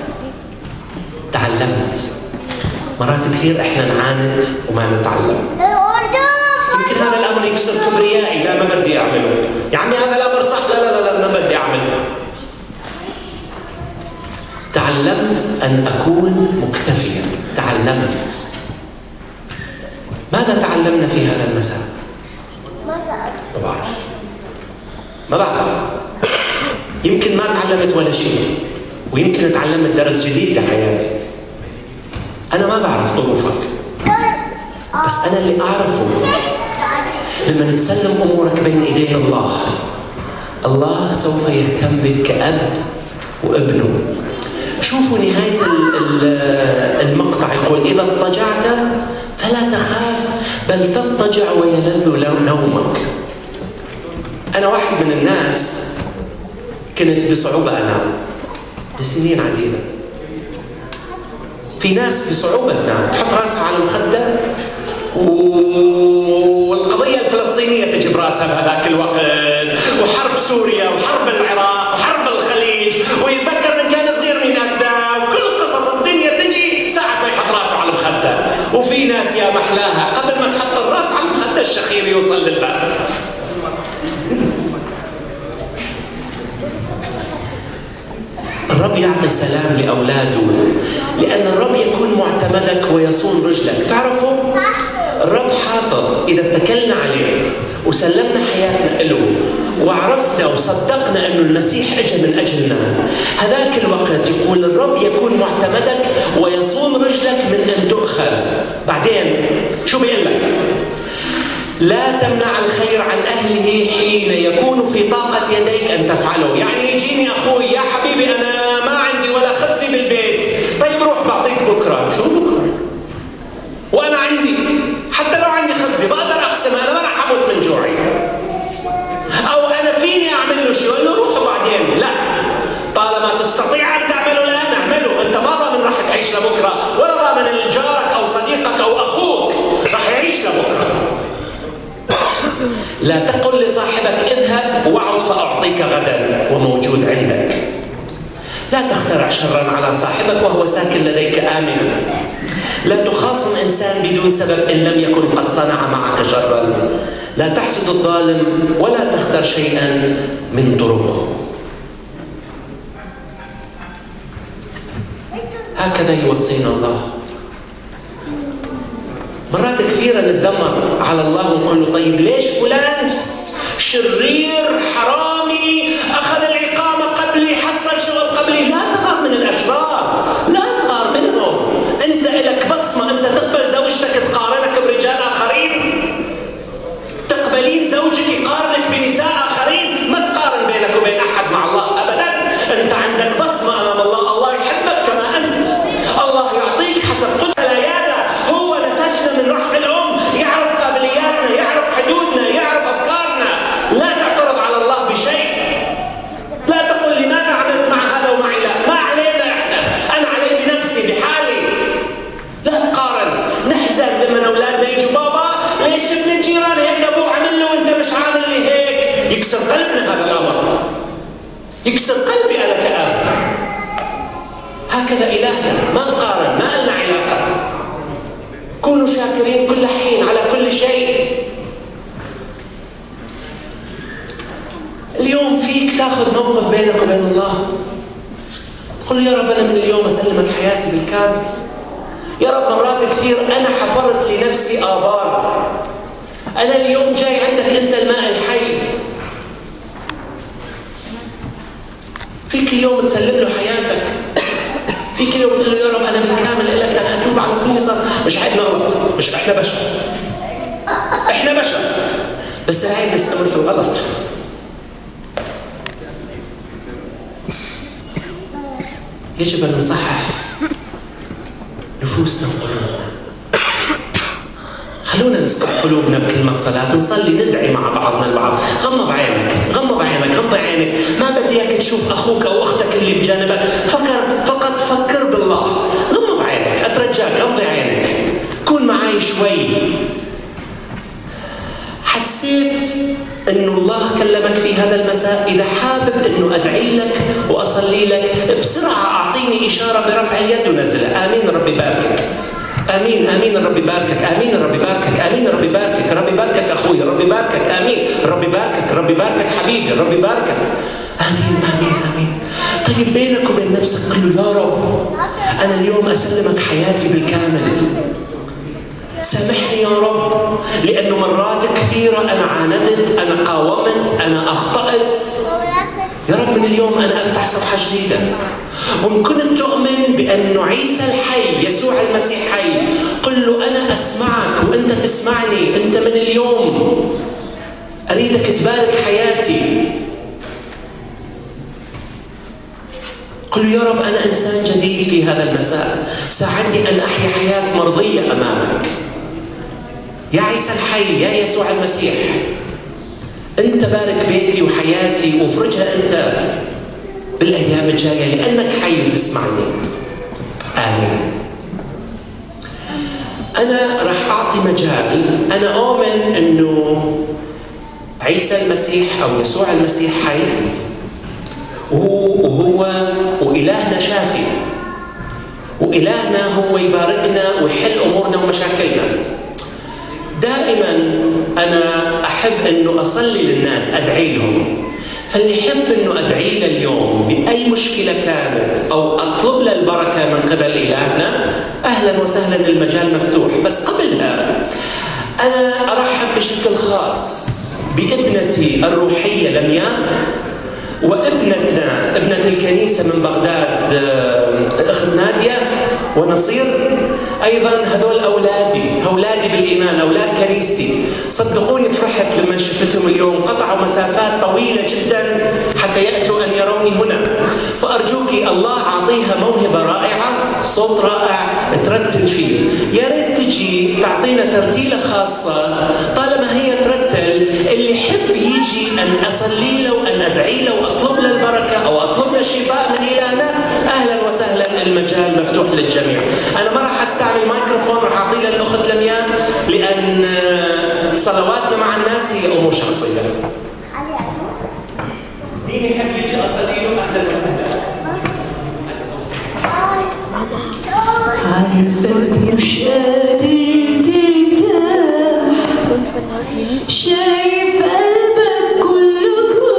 تعلمت مرات كثير إحنا نعاند وما نتعلم. يمكن هذا الأمر يكسر كبريائي، لا ما بدي أعمله. يا عمي هذا الأمر صح، لا لا لا, لا ما بدي أعمله. تعلمت أن أكون مكتفيا. تعلمت. ماذا تعلمنا في هذا المساء؟ ما بعرف ما بعرف يمكن ما تعلمت ولا شيء، ويمكن تعلمت درس جديد لحياتي. أنا ما بعرف ظروفك، بس أنا اللي أعرفه لما نتسلم أمورك بين إيدي الله، الله سوف يهتم بك كأب وابنه. شوفوا نهاية المقطع، يقول: إذا اضطجعت فلا تخاف بل تضطجع ويلذ نومك. أنا واحد من الناس كنت بصعوبة أنام لسنين عديدة. في ناس بصعوبة تنام، تحط راسها على المخدة والقضية الفلسطينية تجي براسها بهذاك الوقت، وحرب سوريا وحرب العراق وحرب الخليج، ويتذكر من كان صغير من أدى، وكل قصص الدنيا تجي ساعة ما يحط راسه على المخدة. وفي ناس يا محلاها قبل ما تحط الراس على المخدة الشخير يوصل للباب. الرب يعطي سلام لأولاده، لأن الرب يكون معتمدك ويصون رجلك. تعرفوا الرب حاطط، إذا اتكلنا عليه وسلمنا حياتنا له وعرفنا وصدقنا أنه المسيح أجى من أجلنا، هذاك الوقت يقول الرب يكون معتمدك ويصون رجلك من أن تؤخذ. بعدين شو بيقول لك؟ لا تمنع الخير عن أهله حين يكون في طاقة يديك أن تفعله. يعني يجيني أخوي: يا حبيبي أنا ما عندي ولا خبزة بالبيت. طيب روح بعطيك بكرة. شو بكرة؟ وأنا عندي، حتى لو عندي خبزة بقدر أقسمها، أنا ما رح أموت من جوعي. أو أنا فيني أعمل له شيء، أقول له روح بعدين. لا، طالما تستطيع أن تعمله الآن اعمله. أنت ما ضامن راح تعيش لبكرة، ولا ضامن جارك أو صديقك أو أخوك راح يعيش لبكرة. لا تقل لصاحبك اذهب واعد فأعطيك غدا وموجود عندك. لا تخترع شرا على صاحبك وهو ساكن لديك آمنا. لا تخاصم إنسان بدون سبب إن لم يكن قد صنع معك شرا. لا تحسد الظالم ولا تختر شيئا من طرقه. هكذا يوصينا الله. مرات كثيرة نتذمر على الله ونقول له: طيب ليش فلان شرير حرامي أخذ الإقامة قبلي، حصل شغل قبلي؟ لا تغار من الأشرار، لا تغار منهم. أنت إلك بصمة، أنت تقبل زوجتك تقارنك برجال آخرين؟ تقبلين زوجك يقارنك بنساء آخرين؟ ما تقارن بينك وبين أحد مع الله أبدا. أنت عندك بصمة أمام الله، الله يحبك كما أنت، الله يعطيك حسب قدرته. هو نسجنا من رحم الأم، يعرف قابلياتنا، يعرف حدودنا، يعرف أفكارنا. لا تعترض على الله بشيء. لا تقل لماذا عملت مع هذا ومع هكذا إلهنا، ما نقارن، ما لنا علاقة. كونوا شاكرين كل حين على كل شيء. اليوم فيك تاخذ موقف بينك وبين الله، تقول يا رب أنا من اليوم أسلمك حياتي بالكامل. يا رب مرات كثير أنا حفرت لنفسي آبار، أنا اليوم جاي عندك أنت الماء الحي. فيك اليوم تسلم له حياتك، فيك اليوم تقول له يا رب أنا بالكامل لك، أنا أتوب على كل صار. مش عيب نغلط، مش إحنا بشر، إحنا بشر، بس عيب نستمر في الغلط. يجب أن نصحح نفوسنا وقلوبنا. خلونا نسقط قلوبنا بكلمة صلاة، نصلي، ندعي مع بعضنا البعض. غمض عينك، غمض عينك، غمض عينك. ما بدي اياك تشوف أخوك أو أختك اللي بجانبك، فكر فقط فكر بالله. غمض عينك، أترجاك غمضي عينك، كون معي شوي. حسيت إنه الله كلمك في هذا المساء، إذا حابب إنه أدعي لك وأصلي لك بسرعة أعطيني إشارة برفع اليد ونزلها. آمين ربي باركك، آمين آمين ربي باركك، آمين ربي باركك، آمين ربي باركك، ربي باركك أخوي، ربي باركك، آمين ربي باركك، ربي باركك حبيبي، ربي باركك، آمين آمين آمين. طيب بينك وبين نفسك قل له يا رب أنا اليوم أسلمك حياتي بالكامل. سامحني يا رب، لأنه مرات كثيرة أنا عاندت، أنا قاومت، أنا أخطأت. يا رب من اليوم أنا أفتح صفحة جديدة. وإن كنت تؤمن بأنه عيسى الحي، يسوع المسيح حي، قل له أنا أسمعك وأنت تسمعني. أنت من اليوم أريدك تبارك حياتي. قل له يا رب أنا إنسان جديد في هذا المساء، ساعدني أن أحيا حياة مرضية أمامك. يا عيسى الحي، يا يسوع المسيح، أنت بارك بيتي وحياتي وافرجها أنت بالأيام الجاية، لأنك حي وتسمعني. آمين. أنا راح أعطي مجال. أنا أؤمن أنه عيسى المسيح أو يسوع المسيح حي، وهو, وهو وإلهنا شافي، وإلهنا هو يباركنا ويحل أمورنا ومشاكلنا. دائما أنا أحب أنه أصلي للناس، أدعي لهم. فاللي يحب أنه أدعي له اليوم بأي مشكلة كانت أو أطلب له البركة من قبل إلهنا، أهلا وسهلا، المجال مفتوح. بس قبلها أنا أرحب بشكل خاص بابنتي الروحية لمياء، وابنتنا ابنة الكنيسة من بغداد الأخت نادية ونصير. أيضا هذول أولادي، أولادي بالإيمان، أولاد كنيستي. صدقوني فرحت لما شفتهم اليوم، قطعوا مسافات طويلة جدا حتى يأتوا أن يروني هنا. فأرجوك الله أعطيها موهبة رائعة، صوت رائع ترتل فيه. يا ريت تجي تعطينا ترتيلة خاصة طالما هي ترتل. اللي يحب يجي أن أصلي له وأن أدعي له وأطلب له البركة أو أطلب له الشفاء من إلهنا، أهلا وسهلا، المجال مفتوح للجميع. أنا ما راح أستعمل مايكروفون، راح أعطيه للأخت لمياء، لأن صلواتنا مع الناس هي أمور شخصية. مين يحب يجي أصلي له؟ أهلا وسهلا. عارفك مش قادر ترتاح، شايف قلبك كله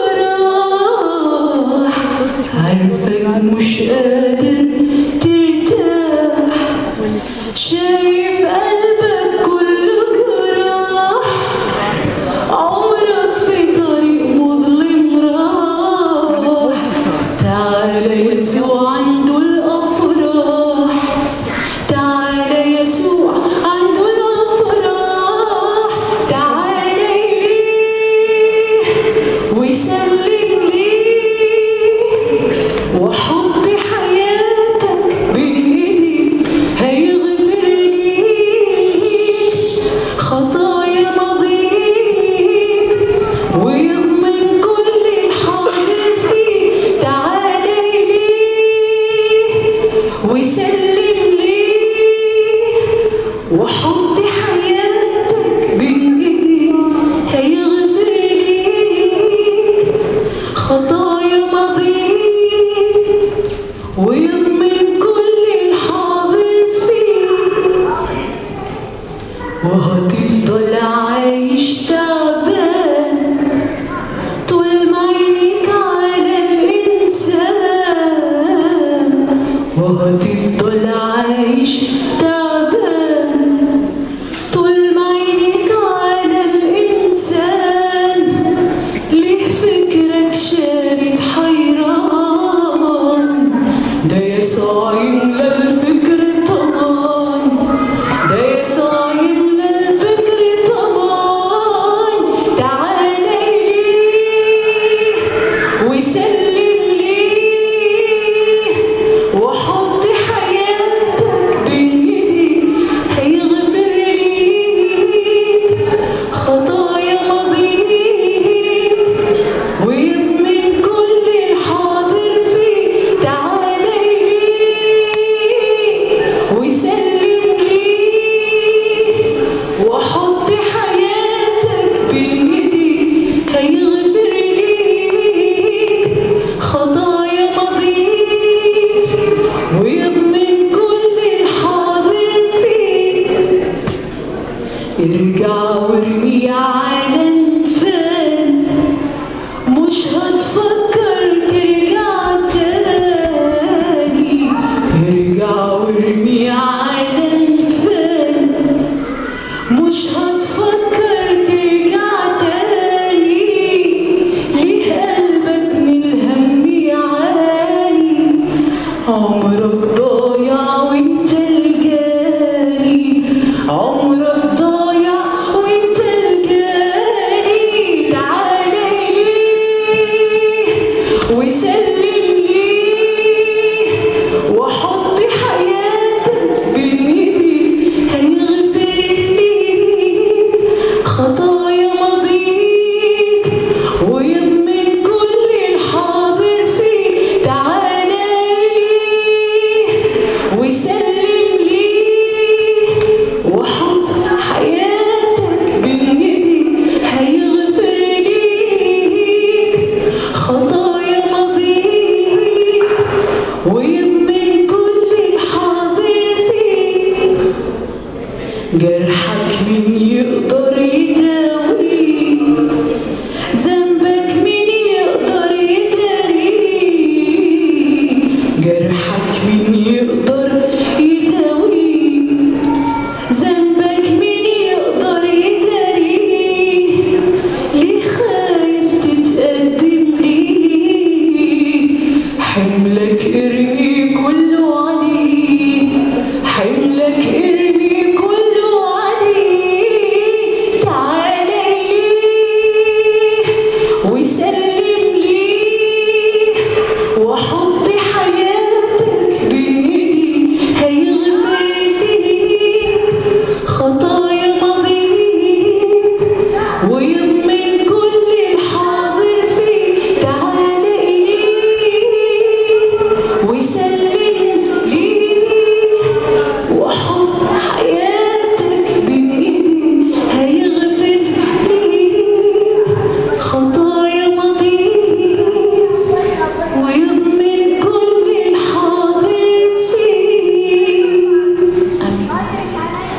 جراح. عارفك مش قادر ترتاح، شايف قلبك كله جراح. عمرك في طريق مظلم راح، تعالى يسوع عنده الأفراح، تعالى يسوع عنده الأفراح. تعالى إليه وسلم ليه، وحط حياتك بين إيديه، هيغفر ليك خطايا ماضيك ويضمن كل الحاضر فيه. تعالى إليه وسلم ليه، وحط حياتك بين إيديه، هيغفر ليك خطايا ماضيك ويضمن كل وهتفضل عايش تعبان طول ما عينيك على الإنسان. ليه فكرك شارد حيران؟ ده يسوع يملى الفكر طمان، ده يسوع يملى الفكر طمان. تعالى إليه وسلم ليه وحط حياتك بين ايديه، هيغفر ليك خطايا ماضيك ويضمن كل الحاضر فيك. تعالى إليه وسلم ليه وحط حياتك بين ايديه، هيغفر ليك خطايا ماضيك ويضمن كل الحاضر فيك. ارجع وارمي على انفان، مش هتفكر ترجع تاني. ارجع وارمي على انفان، مش هتفكر ترجع تاني. ليه قلبك من الهم يعاني؟ عمرك ضايع وانت الجاني، عمرك ضايع وانت الجاني. تعالى إليه وسلم ليه وحط حياتك بين ايديه، هيغفر ليك خطايا ماضيك ويضمن كل الحاضر فيك. تعالى إليه وسلم ليه وحط حياتك بين ايديه، هيغفر ليك خطايا ماضيك ويضمن كل الحاضر فيك. جرحك مين يقدر يداويه؟ ذنبك مين يقدر يداريه؟ جرحك مين يقدر يداويه؟ ذنبك مين يقدر يداريه؟ ليه خايف تتقدم ليه؟ حملك ارمي كله عليه، حملك ارمي كله عليه. تعالى إليه وسلم ليه وحط حياتك بين ايديه، هيغفر ليك خطايا ماضيك ويضمن كل الحاضر فيك. تعالى إليه وسلم ليه وحط حياتك بين ايديه، هيغفر ليك خطايا ماضيك ويضمن كل الحاضر فيك. آمين.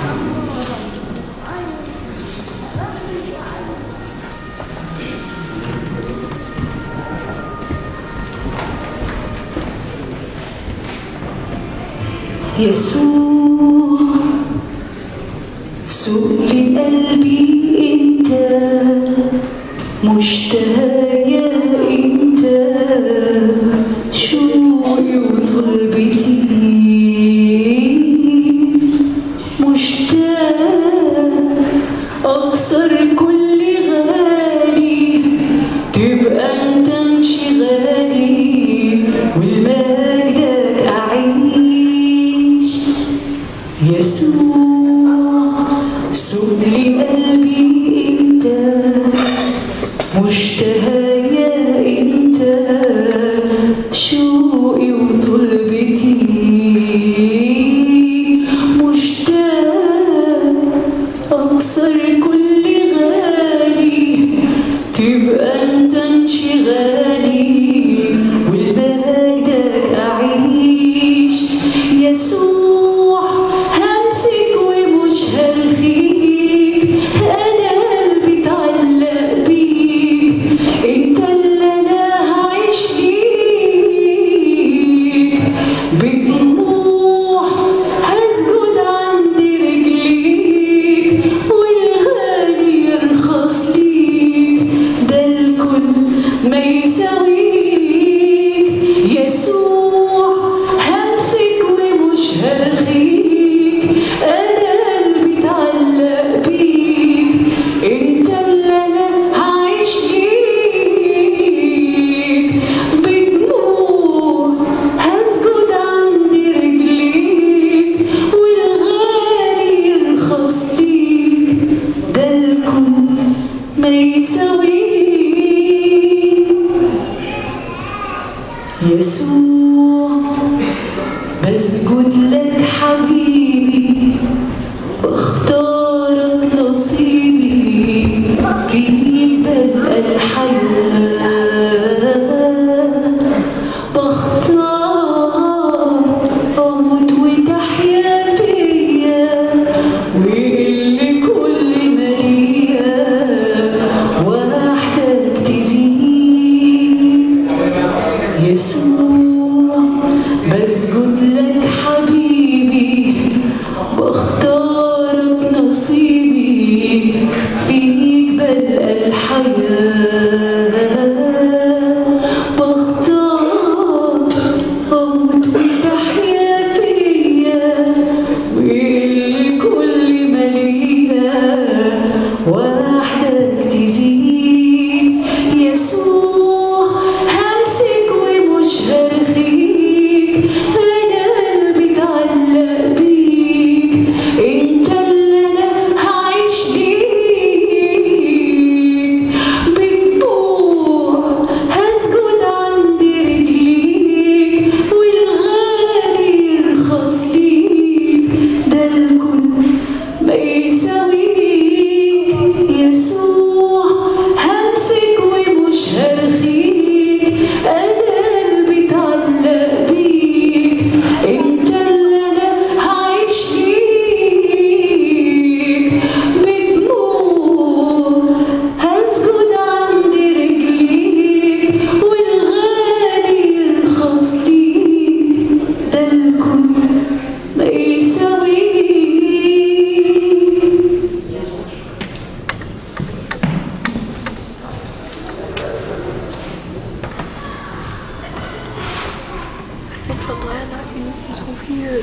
يسوع سوق لقلبي انت، مشتاقة انت، شوقي وطلبتي مشتاق اكسر كل غالي، تبقى انت انشغالي والمجدك اعيش. يسوع سوق لي قلبي انت، مشتاق بسجد لك حبيبي، بختارك نصيبي، فيك بلقى الحياة، بختار أموت وتحيا فيا، ويقل كل ما ليا، وحدك تزيد يسوع. بسجد لك حبيبي، بختارك نصيبي، فيك بلقى الحياة، بختار أموت وتحيا فيا، ويقل كل ما ليا، وحدك تزيد يسوع. همسك ومش هرخيك، أنا قلبي اتعلق بيك، انت اللي انا هعيش ليك، بدموع هسجد عند رجليك، والغالي يرخص ليك، ده الكل ما يساويك يسوع. همسك ومش هرخيك، انا قلبي اتعلق بيك، انت اللي انا هعيش ليك، بدموع هسجد عند رجليك، والغالي يرخص ليك، ده الكل ما يساويك. C'est schon drei Minuten so viel.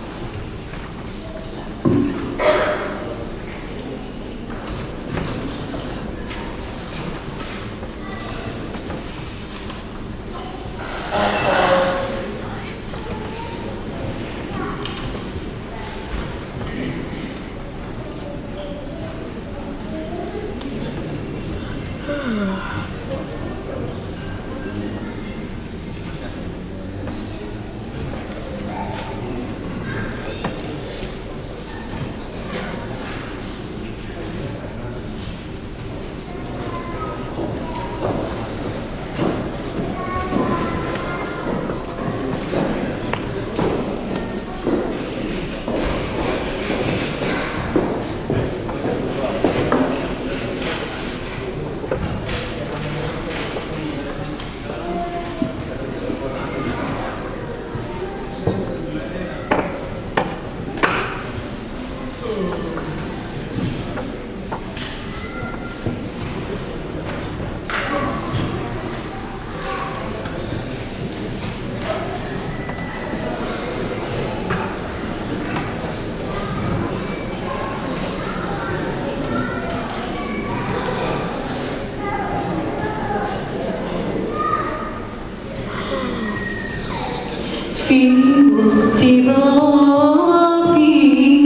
في وقت ضعفي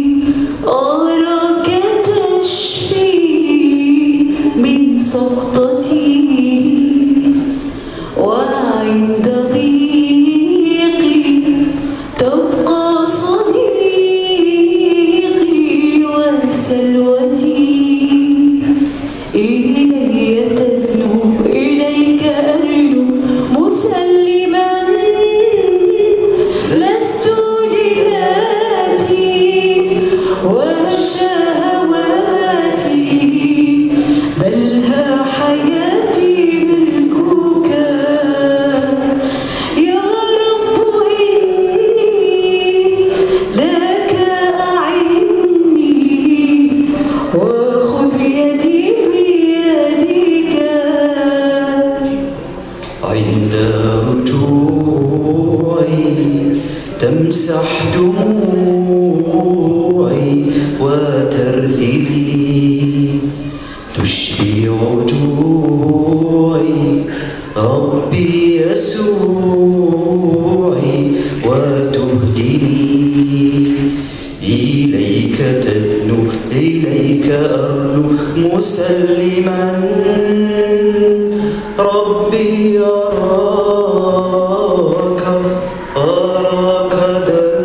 أراك تشفي من سقطتي، وعند ضيقي تبقى صديقي وسلوتي. إلي تدنو إليك أرنو مسلما، لست لذاتي وشهواتي، بل ها حياتي ملكك. يا رب إني لك أعني، وخذ يدي بيدك. عند رجوعي تمسح دموعي وترثلي، تشبع جوعي ربي يسوعي، وتهدني إليك تدنو إليك أرنو مسلما. ربي أراك أراك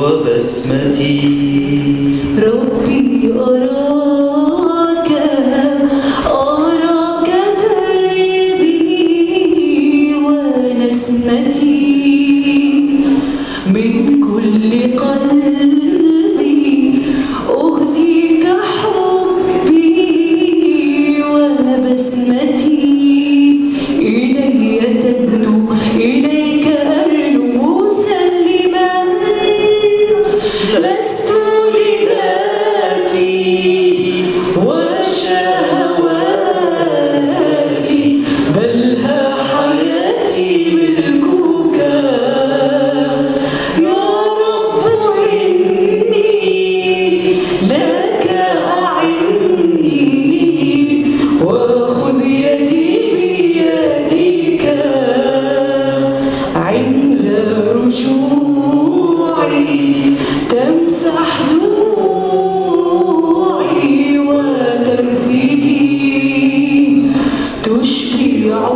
وبسمتي. ربي أراك أراك دربي ونسمتي من كل قلبي أهديك حبي وبسمتي إلي تدنو إليك أرنو مسلما لست لذاتي وشهواتي بل ها حياتي ملكك يا رب إني لك أعني وخذ يدي بيدك عند رجوعي تمسح دموعي وترثيلي تشفي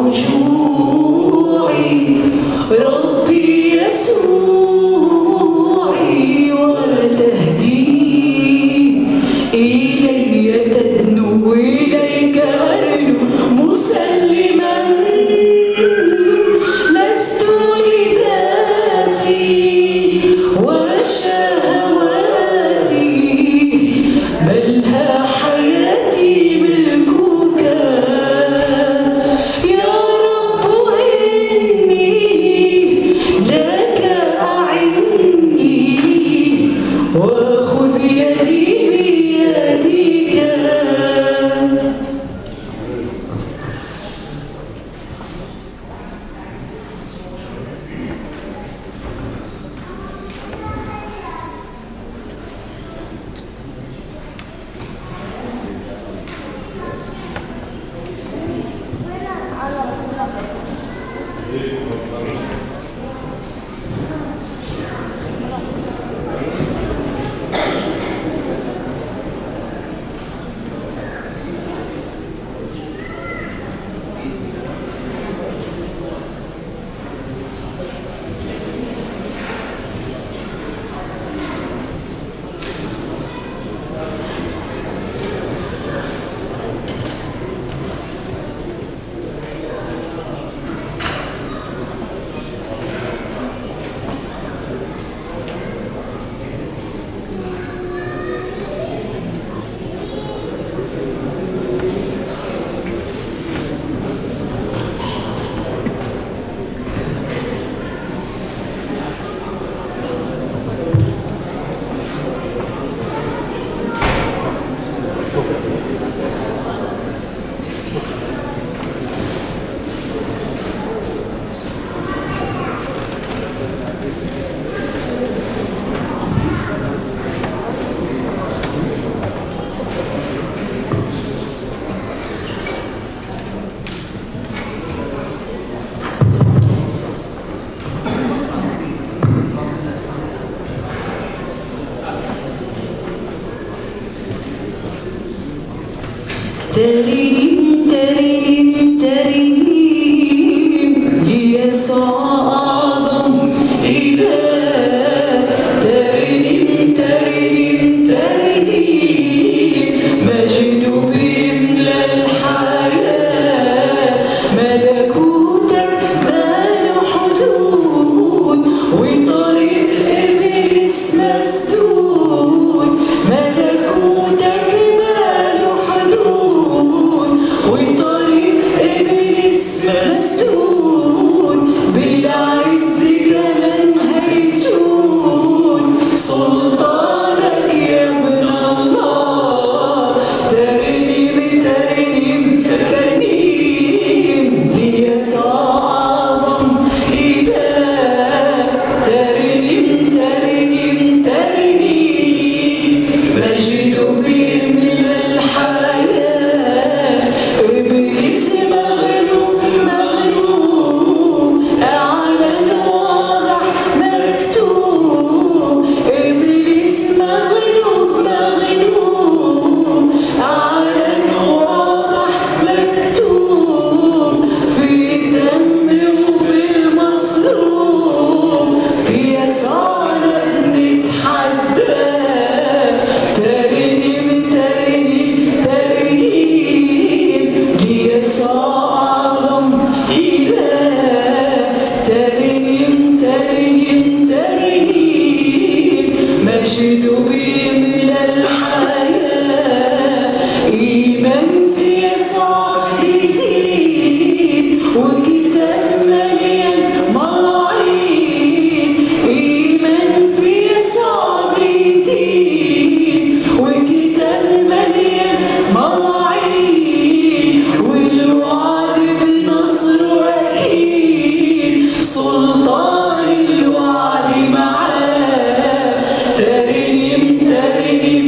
عجوعي ربي يسوعي وتهديني إلي تدنو إليك أرنو مسلما لست لذاتي وشهواتي بل ها حياتي ملكك يا رب إني لك أعني وخذ يدي بيدك. ترنم ترنم ترنم ليسوع أعظم إله ترنم ترنم ترنم مجد بيملى الحياة ملكوتك ما له حدود وطريق إبليس مسدود ملكوتك ما له حدود وطريق إبليس مسدود بالعز كمان هيسود سلطانك يا ابن الله ترنم ترنم ترنم ليسوع أعظم إله ترنم ترنم ترنم مجد بيملى الحياة إبليس مغلوب مغلوب أعلن واضح مكتوب إبليس مغلوب مغلوب أعلن واضح مكتوب في الدم وفي المصروف في يسوعنا بنتحرك مجد بيملى الحياة، إيمان في يسوع يزيد، وكتاب مليان مواعيد. إيمان في يسوع يزيد، وكتاب مليان مواعيد، والوعد بنصر أكيد، سلطان الوعد معاه. ترنيم ترنيم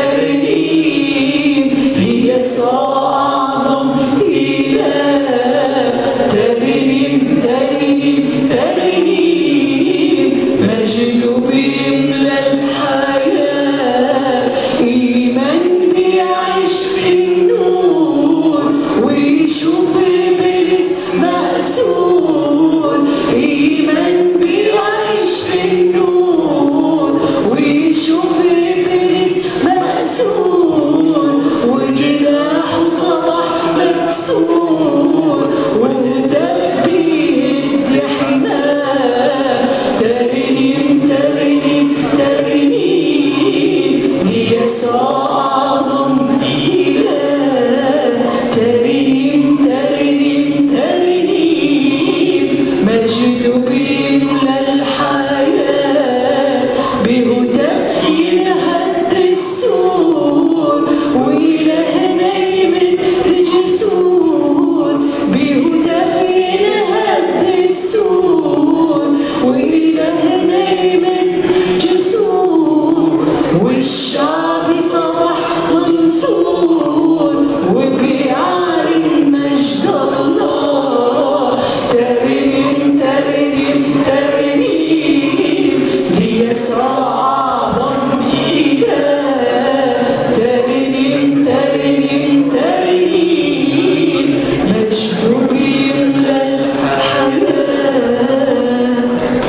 ترنيم ليسوع أعظم إله. ترنيم ترنيم ترنيم مجد بيملى الحياة، إيمان بيعيش في النور، ويشوف إبليس مأسور. إيمان بيعيش في النور، ويشوف إبليس مأسور، وجناحه صبح مكسور، وهتف بيهد حماه. ترنيم ترنيم ترنيم ليسوع أعظم إله. ترنيم ترنيم ترنيم مجد بيملى الحياة، بهتف يهد السور، وإلهنا يمد جسور. بهتف يهد السور، وإلهنا يمد جسور، والشعب صبح منصور، وبيعلن مجد الله. ترنيم ترنيم ترنيم ليسوع أعظم إله. ترنيم ترنيم ترنيم مجد بيملى الحياة.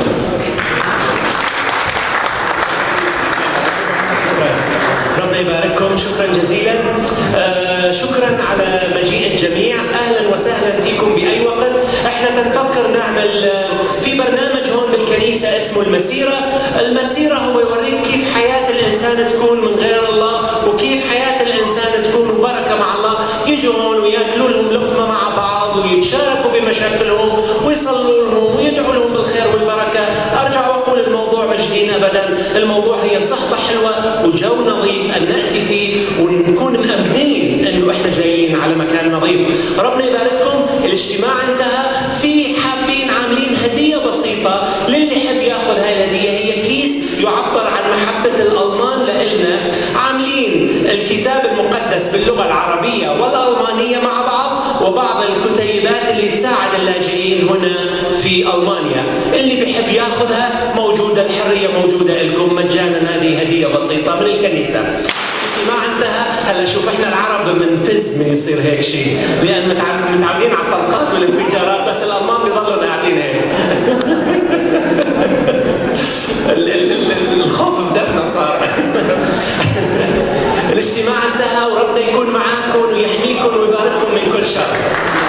ربنا يبارككم، شكرا جزيلا. آه شكرا على مجيء الجميع، اهلا وسهلا فيكم باي وقت. احنا بنفكر نعمل آه في برنامج هون بالكنيسه اسمه المسيره. المسيره هو يوريك كيف حياه الانسان تكون من غير الله، وكيف حياه الانسان تكون بركه مع الله. يجوا هون وياكلوا لهم لقمه مع بعض، ويتشاركوا بمشاكلهم، ويصلوا لهم، ويدعوا لهم بالخير والبركه. ارجع واقول الموضوع مش دين ابدا، الموضوع هي صحبه حلوه وجو نظيف ان ناتي فيه، ونكون مأمنين انه احنا جايين على مكان نظيف. ربنا يبارككم. الاجتماع انتهى. في حابين عاملين هديه بسيطه للي يحب ياخذ هاي الهديه. هي كيس يعبر عن محبه الالمان لنا. عاملين الكتاب المقدس باللغه العربيه والالمانيه مع بعض، وبعض الكتيبات اللي تساعد اللاجئين هنا في المانيا. اللي بيحب ياخذها موجوده، الحريه موجوده لكم مجانا. هذه هديه بسيطه من الكنيسه. الاجتماع انتهى. هلا شوف احنا العرب بنفز من يصير هيك شيء، لان متعودين على الطلقات والانفجارات، بس الالمان بيضلوا قاعدين هيك. الخوف بدمنا صار. الاجتماع انتهى، وربنا يكون معاكم ويحميكم ويبارككم من كل شر.